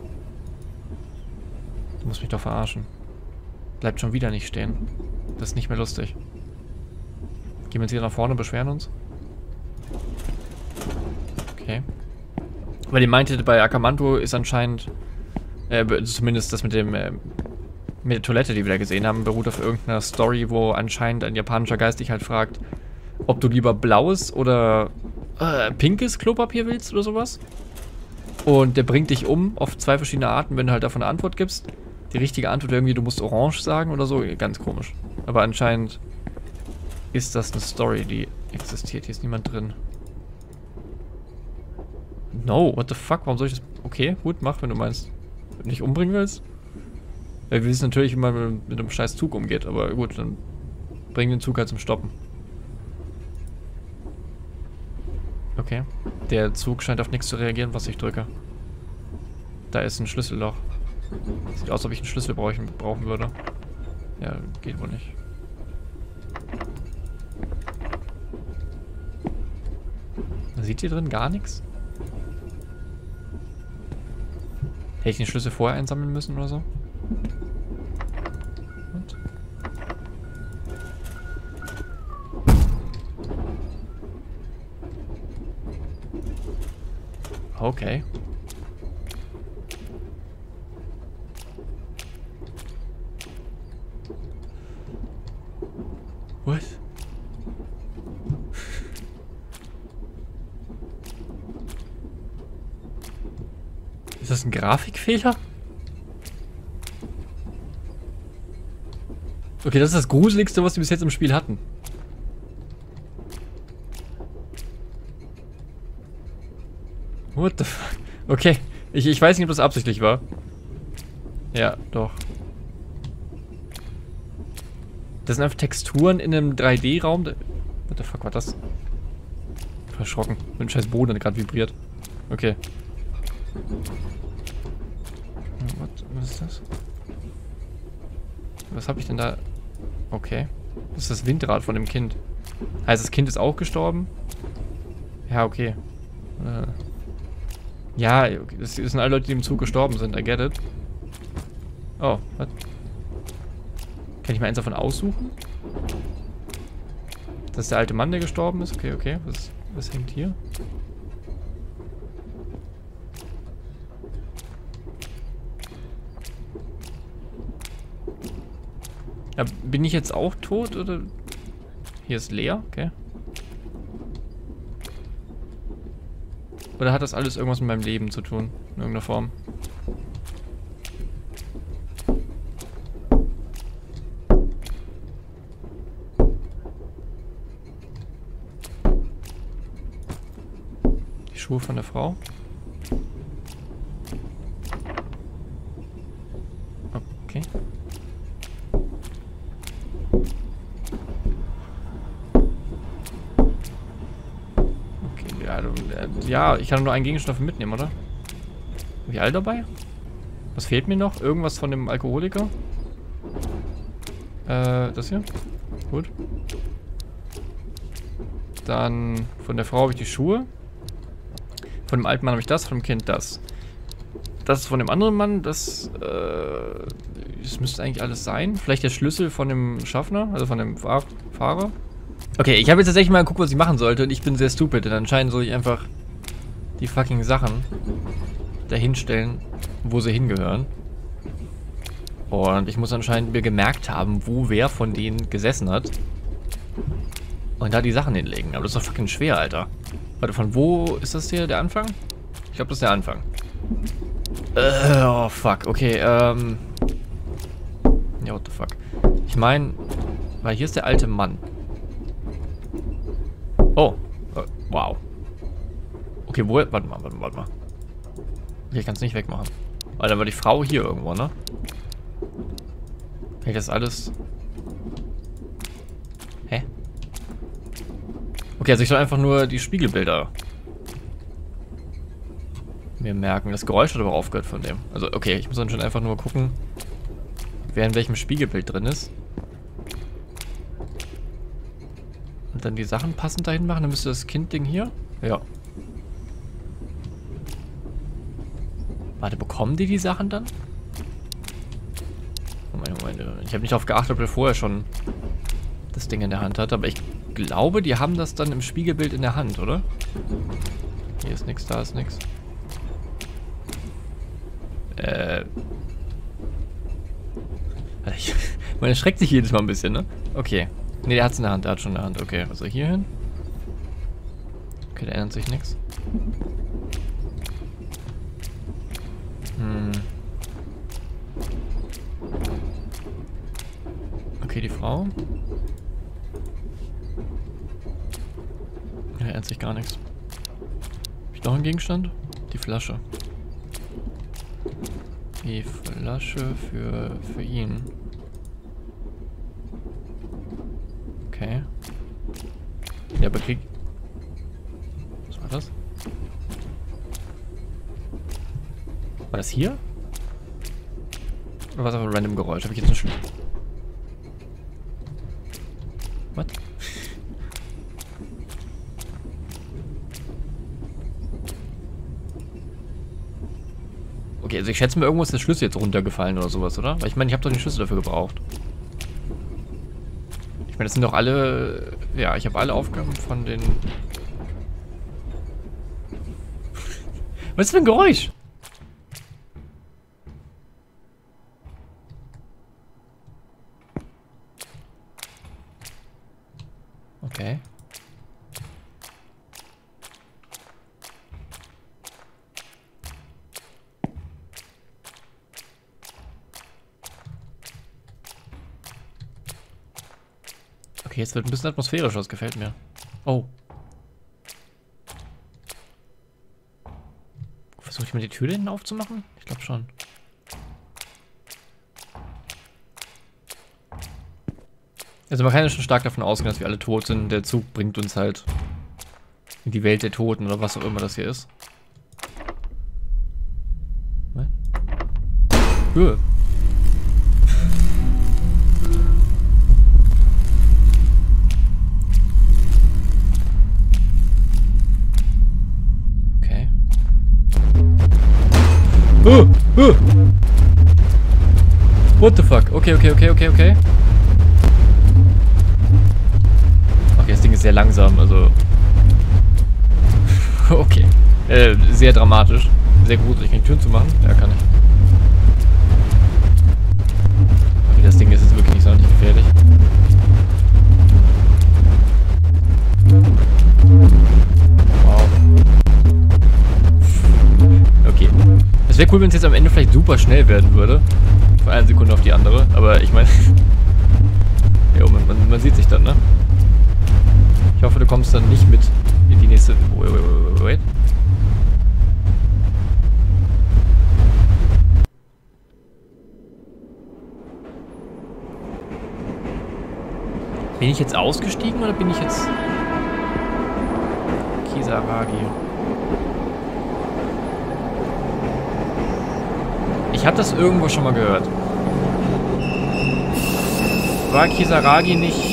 Du musst mich doch verarschen. Bleibt schon wieder nicht stehen. Das ist nicht mehr lustig. Gehen wir jetzt hier nach vorne und beschweren uns? Okay. Weil ihr meintet, bei Akamanto ist anscheinend, zumindest das mit der Toilette, die wir da gesehen haben, beruht auf irgendeiner Story, wo anscheinend ein japanischer Geist dich halt fragt, ob du lieber blaues oder pinkes Klopapier willst oder sowas. Und der bringt dich um auf 2 verschiedene Arten, wenn du halt davon eine Antwort gibst. Die richtige Antwort irgendwie, du musst orange sagen oder so, ganz komisch. Aber anscheinend ist das eine Story, die existiert. Hier ist niemand drin. No, what the fuck? Warum soll ich das... Okay, gut, mach, wenn du meinst. Wenn du dich umbringen willst. Ja, wir wissen natürlich, wie man mit einem scheiß Zug umgeht, aber gut, dann bring den Zug halt zum Stoppen. Okay. Der Zug scheint auf nichts zu reagieren, was ich drücke. Da ist ein Schlüsselloch. Sieht aus, als ob ich einen Schlüssel brauchen würde. Ja, geht wohl nicht. Sieht hier drin gar nichts? Hätte ich den Schlüssel vorher einsammeln müssen oder so? Und? Okay. What? Ist das ein Grafikfehler? Okay, das ist das Gruseligste, was wir bis jetzt im Spiel hatten. What the fuck? Okay. Ich weiß nicht, ob das absichtlich war. Ja, doch. Das sind einfach Texturen in einem 3D-Raum. What the fuck war das? Verschrocken. Mein scheiß Boden hat gerade vibriert. Okay. Was ist das? Was habe ich denn da? Okay. Das ist das Windrad von dem Kind. Heißt, das Kind ist auch gestorben? Ja, okay. Ja, okay. Das sind alle Leute, die im Zug gestorben sind. I get it. Oh, was? Kann ich mal eins davon aussuchen? Das ist der alte Mann, der gestorben ist? Okay, okay. Was hängt hier? Ja, bin ich jetzt auch tot, oder? Hier ist leer, okay. Oder hat das alles irgendwas mit meinem Leben zu tun? In irgendeiner Form? Die Schuhe von der Frau? Okay. Ja, ich kann nur einen Gegenstand mitnehmen, oder? Wie alt dabei? Was fehlt mir noch? Irgendwas von dem Alkoholiker? Das hier? Gut. Dann von der Frau habe ich die Schuhe. Von dem alten Mann habe ich das, von dem Kind das. Das ist von dem anderen Mann, das müsste eigentlich alles sein. Vielleicht der Schlüssel von dem Schaffner, also von dem Fahrer. Okay, ich habe jetzt tatsächlich mal geguckt, was ich machen sollte und ich bin sehr stupid, denn anscheinend soll ich einfach die fucking Sachen dahin stellen, wo sie hingehören. Und ich muss anscheinend mir gemerkt haben, wo wer von denen gesessen hat. Und da die Sachen hinlegen. Aber das ist doch fucking schwer, Alter. Warte, von wo ist das hier der Anfang? Ich glaube, das ist der Anfang. Oh, fuck. Okay, Ja, what the fuck. Ich meine, weil hier ist der alte Mann. Oh. Wow. Okay, wo... Warte mal. Okay, ich kann es nicht wegmachen. Aber dann war die Frau hier irgendwo, ne? Kann ich das alles... Hä? Okay, also ich soll einfach nur die Spiegelbilder mir merken. Das Geräusch hat aber aufgehört von dem. Also, okay, ich muss dann schon einfach nur gucken, wer in welchem Spiegelbild drin ist. Und dann die Sachen passend dahin machen. Dann müsste das Kind-Ding hier... Ja. Warte, bekommen die Sachen dann? Moment. Ich habe nicht darauf geachtet, ob er vorher schon das Ding in der Hand hat. Aber ich glaube, die haben das dann im Spiegelbild in der Hand, oder? Hier ist nichts, da ist nichts. Man erschreckt sich jedes Mal ein bisschen, ne? Okay. Ne, der hat es in der Hand, der hat schon in der Hand. Okay, also hier hin. Okay, da ändert sich nichts. Okay, die Frau. Da ändert sich gar nichts. Hab ich noch einen Gegenstand? Die Flasche. Die Flasche für ihn. Okay. Ja, aber krieg... Was war das? War das hier? Oder war es einfach ein random Geräusch? Habe ich jetzt einen Schlüssel? Was? Okay, also ich schätze mal, irgendwo ist der Schlüssel jetzt runtergefallen oder sowas, oder? Weil ich meine, ich habe doch den Schlüssel dafür gebraucht. Ich meine, das sind doch alle... Ja, ich habe alle Aufgaben von den... Was ist für ein Geräusch? Okay. Okay, jetzt wird ein bisschen atmosphärischer, das gefällt mir. Oh. mal die Tür hinten aufzumachen? Ich glaube schon. Also man kann ja schon stark davon ausgehen, dass wir alle tot sind. Der Zug bringt uns halt in die Welt der Toten oder was auch immer das hier ist. Was? Höhe. Okay. What the fuck? Okay. Okay, das Ding ist sehr langsam, also... Okay. Sehr dramatisch. Sehr gruselig. Kann ich Türen zumachen? Ja, kann ich. Okay, das Ding ist jetzt wirklich nicht sonderlich gefährlich. Wow. Okay. Es wäre cool, wenn es jetzt am Ende vielleicht super schnell werden würde. Von einer Sekunde auf die andere. Aber ich meine... Jo, man sieht sich dann, ne? Ich hoffe, du kommst dann nicht mit in die nächste... Wait. Bin ich jetzt ausgestiegen oder bin ich jetzt... Kisaragi. Ich habe das irgendwo schon mal gehört. War Kisaragi nicht...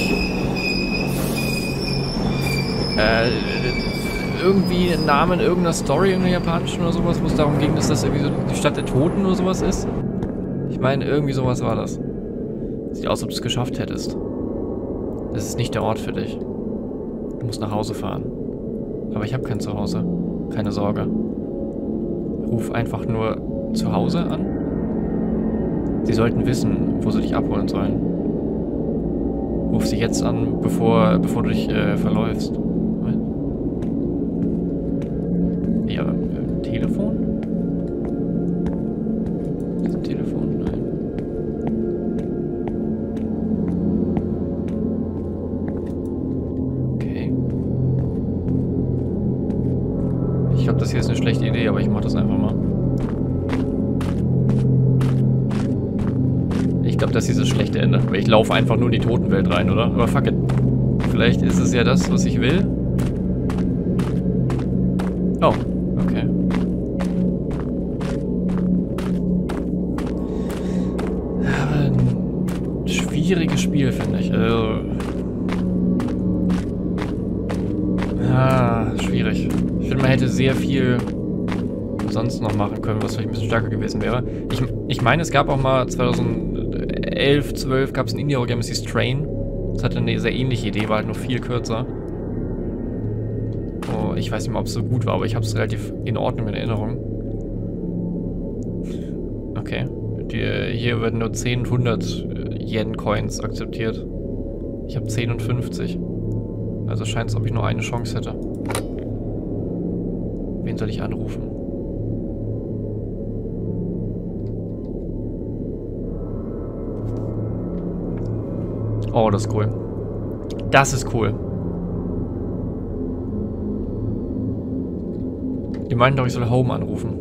irgendwie ein Name in irgendeiner Story, in der japanischen oder sowas, wo es darum ging, dass das irgendwie so die Stadt der Toten oder sowas ist? Ich meine, irgendwie sowas war das. Sieht aus, ob du es geschafft hättest. Das ist nicht der Ort für dich. Du musst nach Hause fahren. Aber ich habe kein Zuhause. Keine Sorge. Ruf einfach nur zu Hause an. Sie sollten wissen, wo sie dich abholen sollen. Ruf sie jetzt an, bevor du dich verläufst. Ja, Telefon? Ist ein Telefon? Nein. Okay. Ich glaube, das hier ist eine schlechte Idee, aber ich mach das einfach mal. Ich glaube, das hier ist das schlechte Ende. Weil ich laufe einfach nur in die Totenwelt rein, oder? Aber fuck it. Vielleicht ist es ja das, was ich will. Oh, okay. Ein schwieriges Spiel, finde ich. Schwierig. Ich finde, man hätte sehr viel sonst noch machen können, was vielleicht ein bisschen stärker gewesen wäre. Ich meine, es gab auch mal 2011, 12 gab es ein Indie-Horror-Game, das hieß Train. Das hatte eine sehr ähnliche Idee, war halt noch viel kürzer. Oh, ich weiß nicht mal, ob es so gut war, aber ich habe es relativ in Ordnung in Erinnerung. Okay. Hier werden nur 10 und 100 Yen-Coins akzeptiert. Ich habe 10 und 50. Also scheint es, ob ich nur eine Chance hätte. Wen soll ich anrufen? Oh, das ist cool. Das ist cool. Die meinten doch, ich soll Home anrufen.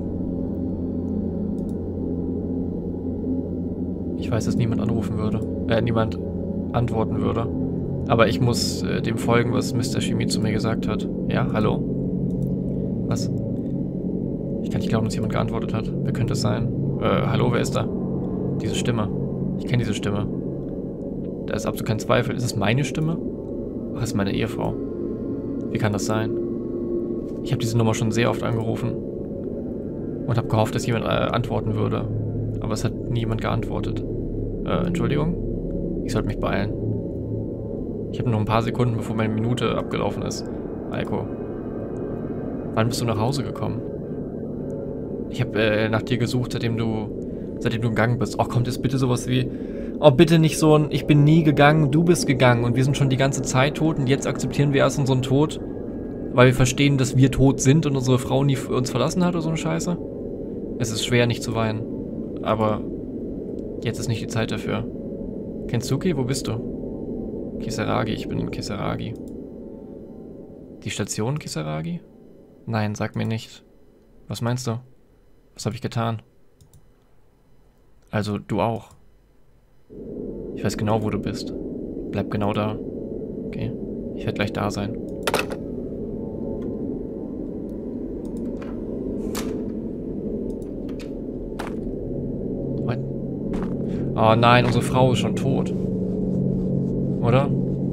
Ich weiß, dass niemand anrufen würde. Niemand antworten würde. Aber ich muss dem folgen, was Mr. Shimi zu mir gesagt hat. Ja, hallo? Was? Ich kann nicht glauben, dass jemand geantwortet hat. Wer könnte es sein? Hallo, wer ist da? Diese Stimme. Ich kenne diese Stimme. Da ist absolut kein Zweifel. Ist es meine Stimme? Ach, das ist meine Ehefrau. Wie kann das sein? Ich habe diese Nummer schon sehr oft angerufen. Und habe gehofft, dass jemand antworten würde. Aber es hat niemand geantwortet. Entschuldigung? Ich sollte mich beeilen. Ich habe noch ein paar Sekunden, bevor meine Minute abgelaufen ist. Aiko. Wann bist du nach Hause gekommen? Ich habe nach dir gesucht, seitdem du gegangen bist. Oh, kommt jetzt bitte sowas wie... Oh, bitte nicht so ein, ich bin nie gegangen, du bist gegangen und wir sind schon die ganze Zeit tot und jetzt akzeptieren wir erst unseren Tod, weil wir verstehen, dass wir tot sind und unsere Frau nie uns verlassen hat oder so eine Scheiße. Es ist schwer, nicht zu weinen. Aber jetzt ist nicht die Zeit dafür. Kensuke, wo bist du? Kisaragi, ich bin in Kisaragi. Die Station Kisaragi? Nein, sag mir nicht. Was meinst du? Was habe ich getan? Also, du auch. Ich weiß genau, wo du bist. Bleib genau da. Okay. Ich werde gleich da sein. What? Oh nein, unsere Frau ist schon tot. Oder?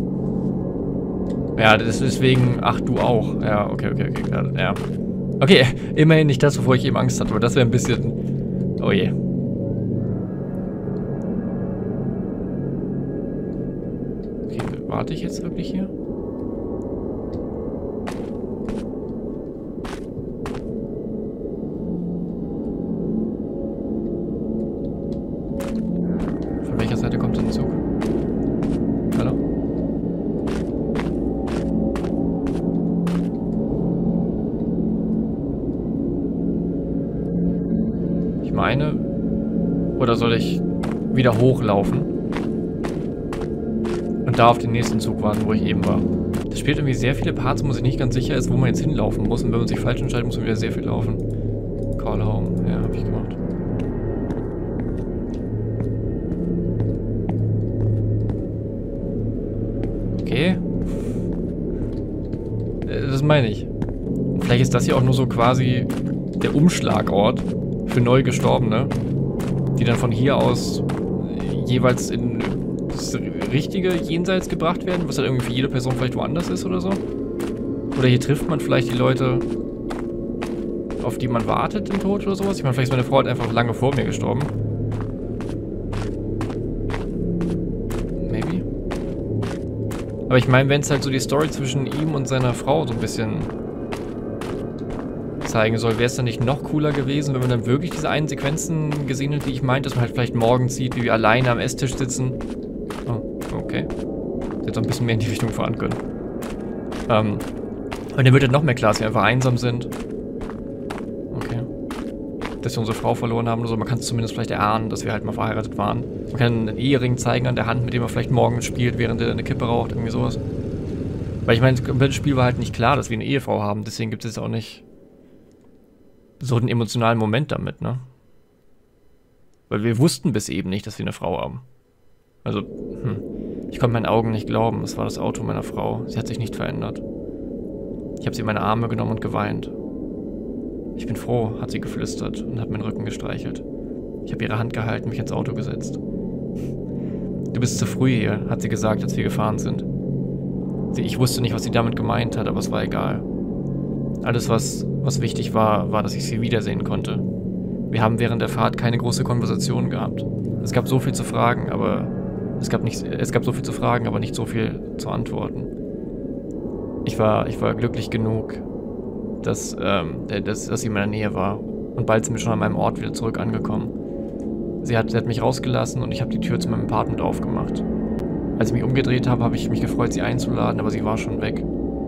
Ja, das ist deswegen... Ach, du auch. Ja, okay. Ja. Okay, immerhin nicht das, wovor ich eben Angst hatte. Aber das wäre ein bisschen... Oh je. Okay, warte ich jetzt wirklich hier? Von welcher Seite kommt denn ein Zug? Hallo? Ich meine... Oder soll ich wieder hochlaufen? Und da auf den nächsten Zug warten, wo ich eben war. Das spielt irgendwie sehr viele Parts, wo man sich nicht ganz sicher ist, wo man jetzt hinlaufen muss. Und wenn man sich falsch entscheidet, muss man wieder sehr viel laufen. Call home. Ja, habe ich gemacht. Okay. Das meine ich. Vielleicht ist das hier auch nur so quasi der Umschlagort für Neugestorbene, die dann von hier aus jeweils in das richtige Jenseits gebracht werden, was halt irgendwie für jede Person vielleicht woanders ist oder so. Oder hier trifft man vielleicht die Leute, auf die man wartet im Tod oder sowas. Ich meine, vielleicht ist meine Frau halt einfach lange vor mir gestorben. Maybe. Aber ich meine, wenn es halt so die Story zwischen ihm und seiner Frau so ein bisschen zeigen soll, wäre es dann nicht noch cooler gewesen, wenn man dann wirklich diese einen Sequenzen gesehen hätte, die ich meinte, dass man halt vielleicht morgens sieht, wie wir alleine am Esstisch sitzen. Oh, okay. Hätte auch ein bisschen mehr in die Richtung fahren können. Und dann wird halt noch mehr klar, dass wir einfach einsam sind. Okay. Dass wir unsere Frau verloren haben oder so. Man kann es zumindest vielleicht erahnen, dass wir halt mal verheiratet waren. Man kann einen Ehering zeigen an der Hand, mit dem er vielleicht morgens spielt, während er eine Kippe raucht, irgendwie sowas. Weil ich meine, das komplette Spiel war halt nicht klar, dass wir eine Ehefrau haben, deswegen gibt es jetzt auch nicht so einen emotionalen Moment damit, ne? Weil wir wussten bis eben nicht, dass wir eine Frau haben. Also, ich konnte meinen Augen nicht glauben, es war das Auto meiner Frau. Sie hat sich nicht verändert. Ich habe sie in meine Arme genommen und geweint. Ich bin froh, hat sie geflüstert und hat meinen Rücken gestreichelt. Ich habe ihre Hand gehalten, mich ins Auto gesetzt. Du bist zu früh hier, hat sie gesagt, als wir gefahren sind. Ich wusste nicht, was sie damit gemeint hat, aber es war egal. Alles, was wichtig war, war, dass ich sie wiedersehen konnte. Wir haben während der Fahrt keine große Konversation gehabt. Es gab so viel zu fragen, aber es gab so viel zu fragen, aber nicht so viel zu antworten. Ich war glücklich genug, dass sie in meiner Nähe war. Und bald sind wir schon an meinem Ort wieder zurück angekommen. Sie hat mich rausgelassen und ich habe die Tür zu meinem Apartment aufgemacht. Als ich mich umgedreht habe, habe ich mich gefreut, sie einzuladen, aber sie war schon weg.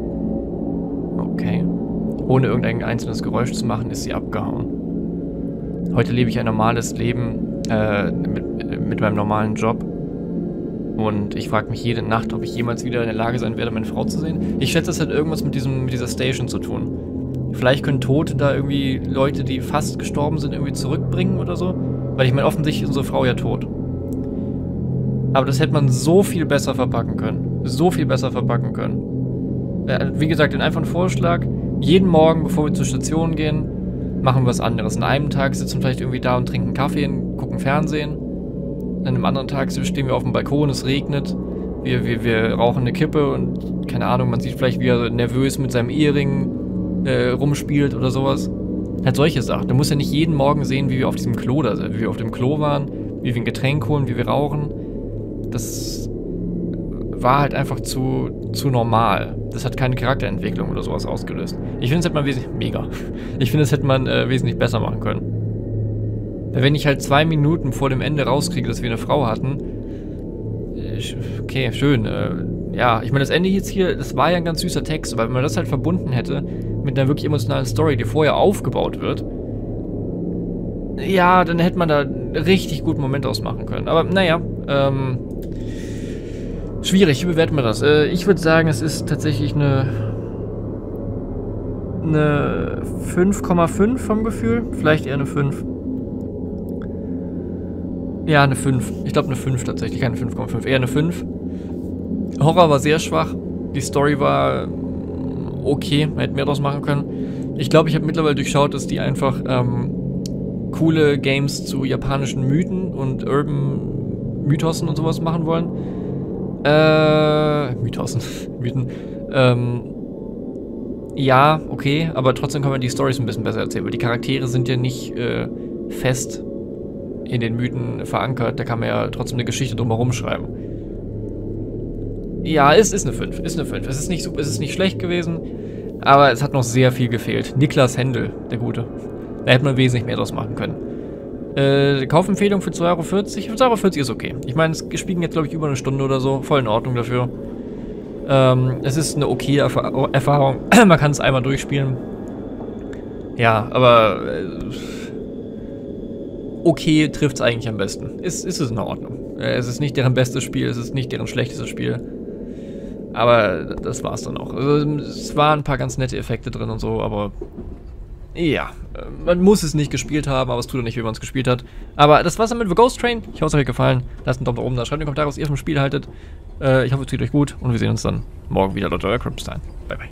Okay. Ohne irgendein einzelnes Geräusch zu machen, ist sie abgehauen. Heute lebe ich ein normales Leben mit meinem normalen Job. Und ich frage mich jede Nacht, ob ich jemals wieder in der Lage sein werde, meine Frau zu sehen. Ich schätze, das hat irgendwas mit dieser Station zu tun. Vielleicht können Tote da irgendwie Leute, die fast gestorben sind, irgendwie zurückbringen oder so. Weil ich meine, offensichtlich ist unsere Frau ja tot. Aber das hätte man so viel besser verpacken können. So viel besser verpacken können. Wie gesagt, den einfachen Vorschlag, jeden Morgen, bevor wir zur Station gehen, machen wir was anderes. An einem Tag sitzen wir vielleicht irgendwie da und trinken Kaffee und gucken Fernsehen. An einem anderen Tag stehen wir auf dem Balkon, es regnet. Wir rauchen eine Kippe und keine Ahnung, man sieht vielleicht, wie er nervös mit seinem Ehering rumspielt oder sowas. Halt solche Sachen. Du musst ja nicht jeden Morgen sehen, wie wir auf diesem Klo da sind, wie wir auf dem Klo waren, wie wir ein Getränk holen, wie wir rauchen. Das war halt einfach zu normal. Das hat keine Charakterentwicklung oder sowas ausgelöst. Ich finde, das hätte man wesentlich besser machen können. Wenn ich halt 2 Minuten vor dem Ende rauskriege, dass wir eine Frau hatten, okay, schön. Ja, ich meine, das Ende jetzt hier, das war ja ein ganz süßer Text, aber wenn man das halt verbunden hätte mit einer wirklich emotionalen Story, die vorher aufgebaut wird, ja, dann hätte man da einen richtig guten Moment ausmachen können. Aber naja, schwierig, wie bewerten wir das? Ich würde sagen, es ist tatsächlich eine eine 5,5 vom Gefühl. Vielleicht eher eine 5. Ja, eine 5. Ich glaube eine 5 tatsächlich, keine 5,5. Eher eine 5. Horror war sehr schwach. Die Story war okay, man hätte mehr draus machen können. Ich glaube, ich habe mittlerweile durchschaut, dass die einfach coole Games zu japanischen Mythen und Urban Mythosen und sowas machen wollen. Mythosen, Mythen. Ja, okay, aber trotzdem kann man die Storys ein bisschen besser erzählen, weil die Charaktere sind ja nicht fest in den Mythen verankert. Da kann man ja trotzdem eine Geschichte drumherum schreiben. Ja, es ist eine 5. Ist eine 5. Es ist nicht super, es ist nicht schlecht gewesen, aber es hat noch sehr viel gefehlt. Niklas Händel, der Gute. Da hätte man wesentlich mehr draus machen können. Kaufempfehlung für 2,40 Euro. Für 2,40 Euro ist okay. Ich meine, es spielen jetzt, glaube ich, über eine Stunde oder so. Voll in Ordnung dafür. Es ist eine okay Erfahrung. Man kann es einmal durchspielen. Ja, aber okay trifft es eigentlich am besten. Ist es in Ordnung. Es ist nicht deren bestes Spiel, es ist nicht deren schlechtestes Spiel. Aber das war's dann auch. Also, es waren ein paar ganz nette Effekte drin und so, aber ja, man muss es nicht gespielt haben, aber es tut auch nicht, wie man es gespielt hat. Aber das war's dann mit The Ghost Train. Ich hoffe, es hat euch gefallen. Lasst einen Daumen nach oben da. Schreibt in die Kommentare, was ihr vom Spiel haltet. Ich hoffe, es geht euch gut und wir sehen uns dann morgen wieder. Leute, euer Cryptstein. Bye, bye.